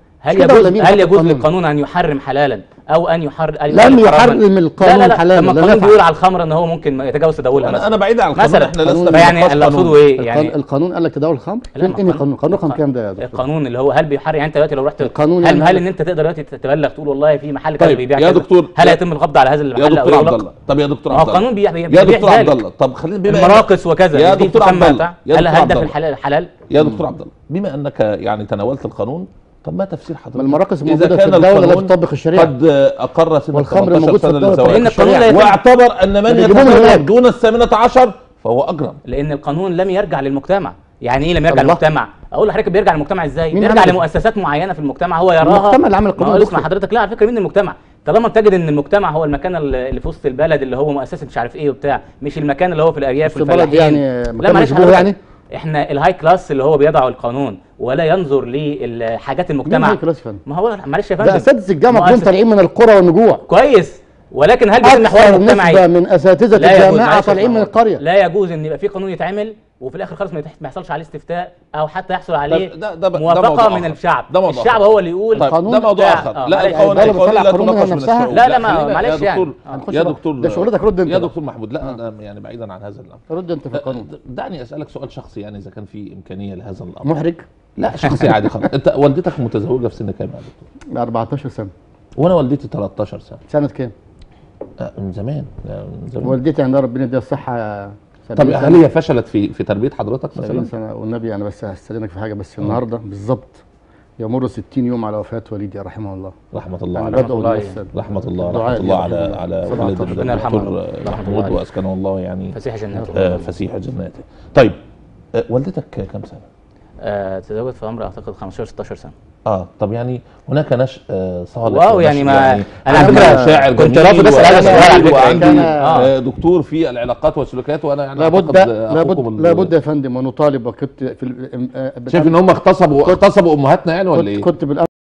هل يجوز القانون. للقانون ان يحرم حلالا او ان يحرم لم يحرم القانون حلالا. لما القانون بيقول على الخمر ان هو ممكن يتجاوز تداولها مثلا. انا بعيد عن القانون، مثلا احنا لسه يعني اللي اقصده ايه يعني القانون قال لك تداول الخمر؟ فين انهي قانون؟ قانون رقم كام ده يا دكتور؟ القانون اللي هو هل بيحرم يعني انت دلوقتي لو رحت القانون هل يعني ان انت تقدر دلوقتي تبلغ تقول والله في محل كذا طيب بيبيع يا كذا، دكتور هل هيتم القبض على هذا المحل يا او دكتور عبد يغلق؟ الله؟ طب يا دكتور ما عبد هو الله القانون يا دكتور عبد ذلك. الله طب خلينا المراقص وكذا يا دي دكتور تسمى عبد الله هل ده في الحلال؟ يا دكتور عبد الله بما انك يعني تناولت القانون، طب ما تفسير حضرتك؟ المراقص إذا موجوده في كان الدوله لا القانون تطبق الشريعه قد اقر سن والخمر 18 موجود في سنه الدولة. للزواج لأن القانون لا يتم. واعتبر ان من بيجيبوهم يتزوج هناك. دون الثامنة عشر فهو اجرم. لان القانون لم يرجع للمجتمع. يعني ايه لم يرجع الله. للمجتمع؟ اقول لحضرتك بيرجع للمجتمع ازاي؟ مين بيرجع عمل؟ لمؤسسات معينه في المجتمع هو يراها. المجتمع اللي عمل القانون. ما هو اسمع حضرتك، لا على فكره مين المجتمع؟ طالما بتجد ان المجتمع هو المكان اللي في وسط البلد اللي هو مؤسسه مش عارف ايه وبتاع، مش المكان اللي هو في الارياف وسط البلد والفلاحين. يعني لا مكان معلش مشبوه حضرتك، يعني؟ احنا الهاي كلاس اللي هو بيضع القانون ولا ينظر لحاجات مين المجتمع. هاي كلاس يا فندم؟ ما هو معلش يا ده فندم اساتذه الجامعه كلهم طالعين من القرى والنجوع. كويس، ولكن هل بيتم محور اكثر المجتمعي؟ نسبه من اساتذه لا يجوز. الجامعه معلش طالعين من اسمع. القريه. لا يجوز ان يبقى في قانون يتعمل وفي الاخر خالص ما يحصلش عليه استفتاء او حتى يحصل عليه ده موافقه موضوع من آخر. الشعب. ده موضوع الشعب آخر. هو اللي يقول. طيب ده موضوع اخر. لا القوانين لا تناقش من الشعوب. لا معلش يعني يا دكتور ده شغلتك، رد انت يا دكتور محمود. لا انا يعني بعيدا عن هذا الامر، رد انت في القانون. دعني اسالك سؤال شخصي، يعني اذا كان في امكانيه لهذا الامر. محرج؟ لا شخصي عادي خالص. انت والدتك متزوجه في سن كام يا دكتور؟ 14 سنه. وانا والدتي 13 سنه. سنه كام؟ من زمان. من زمان. والدتي عندها ربنا يديها الصحه. طب هل هي فشلت في تربيه حضرتك مثلا؟ 70 سنه والنبي. انا بس هستاذنك في حاجه بس. النهارده بالظبط يمر 60 يوم على وفاه والدي رحمه الله. رحمه الله أنا عليه. بدعو للناس رحمه الله الدعاء رحمه الله لي على رحمه والد ربنا يرحمه. الدكتور محمود واسكنه الله يعني فسيح جناته. فسيح جناته. طيب والدتك كم سنه؟ تزوجت في عمر اعتقد 15 16 سنه. طب يعني هناك نشء صالح. واو يعني ما يعني انا على فكره شاعر كنت رافض بس هذا السؤال على فكره. وعندي دكتور في العلاقات والسلوكيات، وانا يعني لابد يا فندم ونطالب. وكنت في شايف ان هم اغتصبوا امهاتنا يعني ولا ايه؟ كنت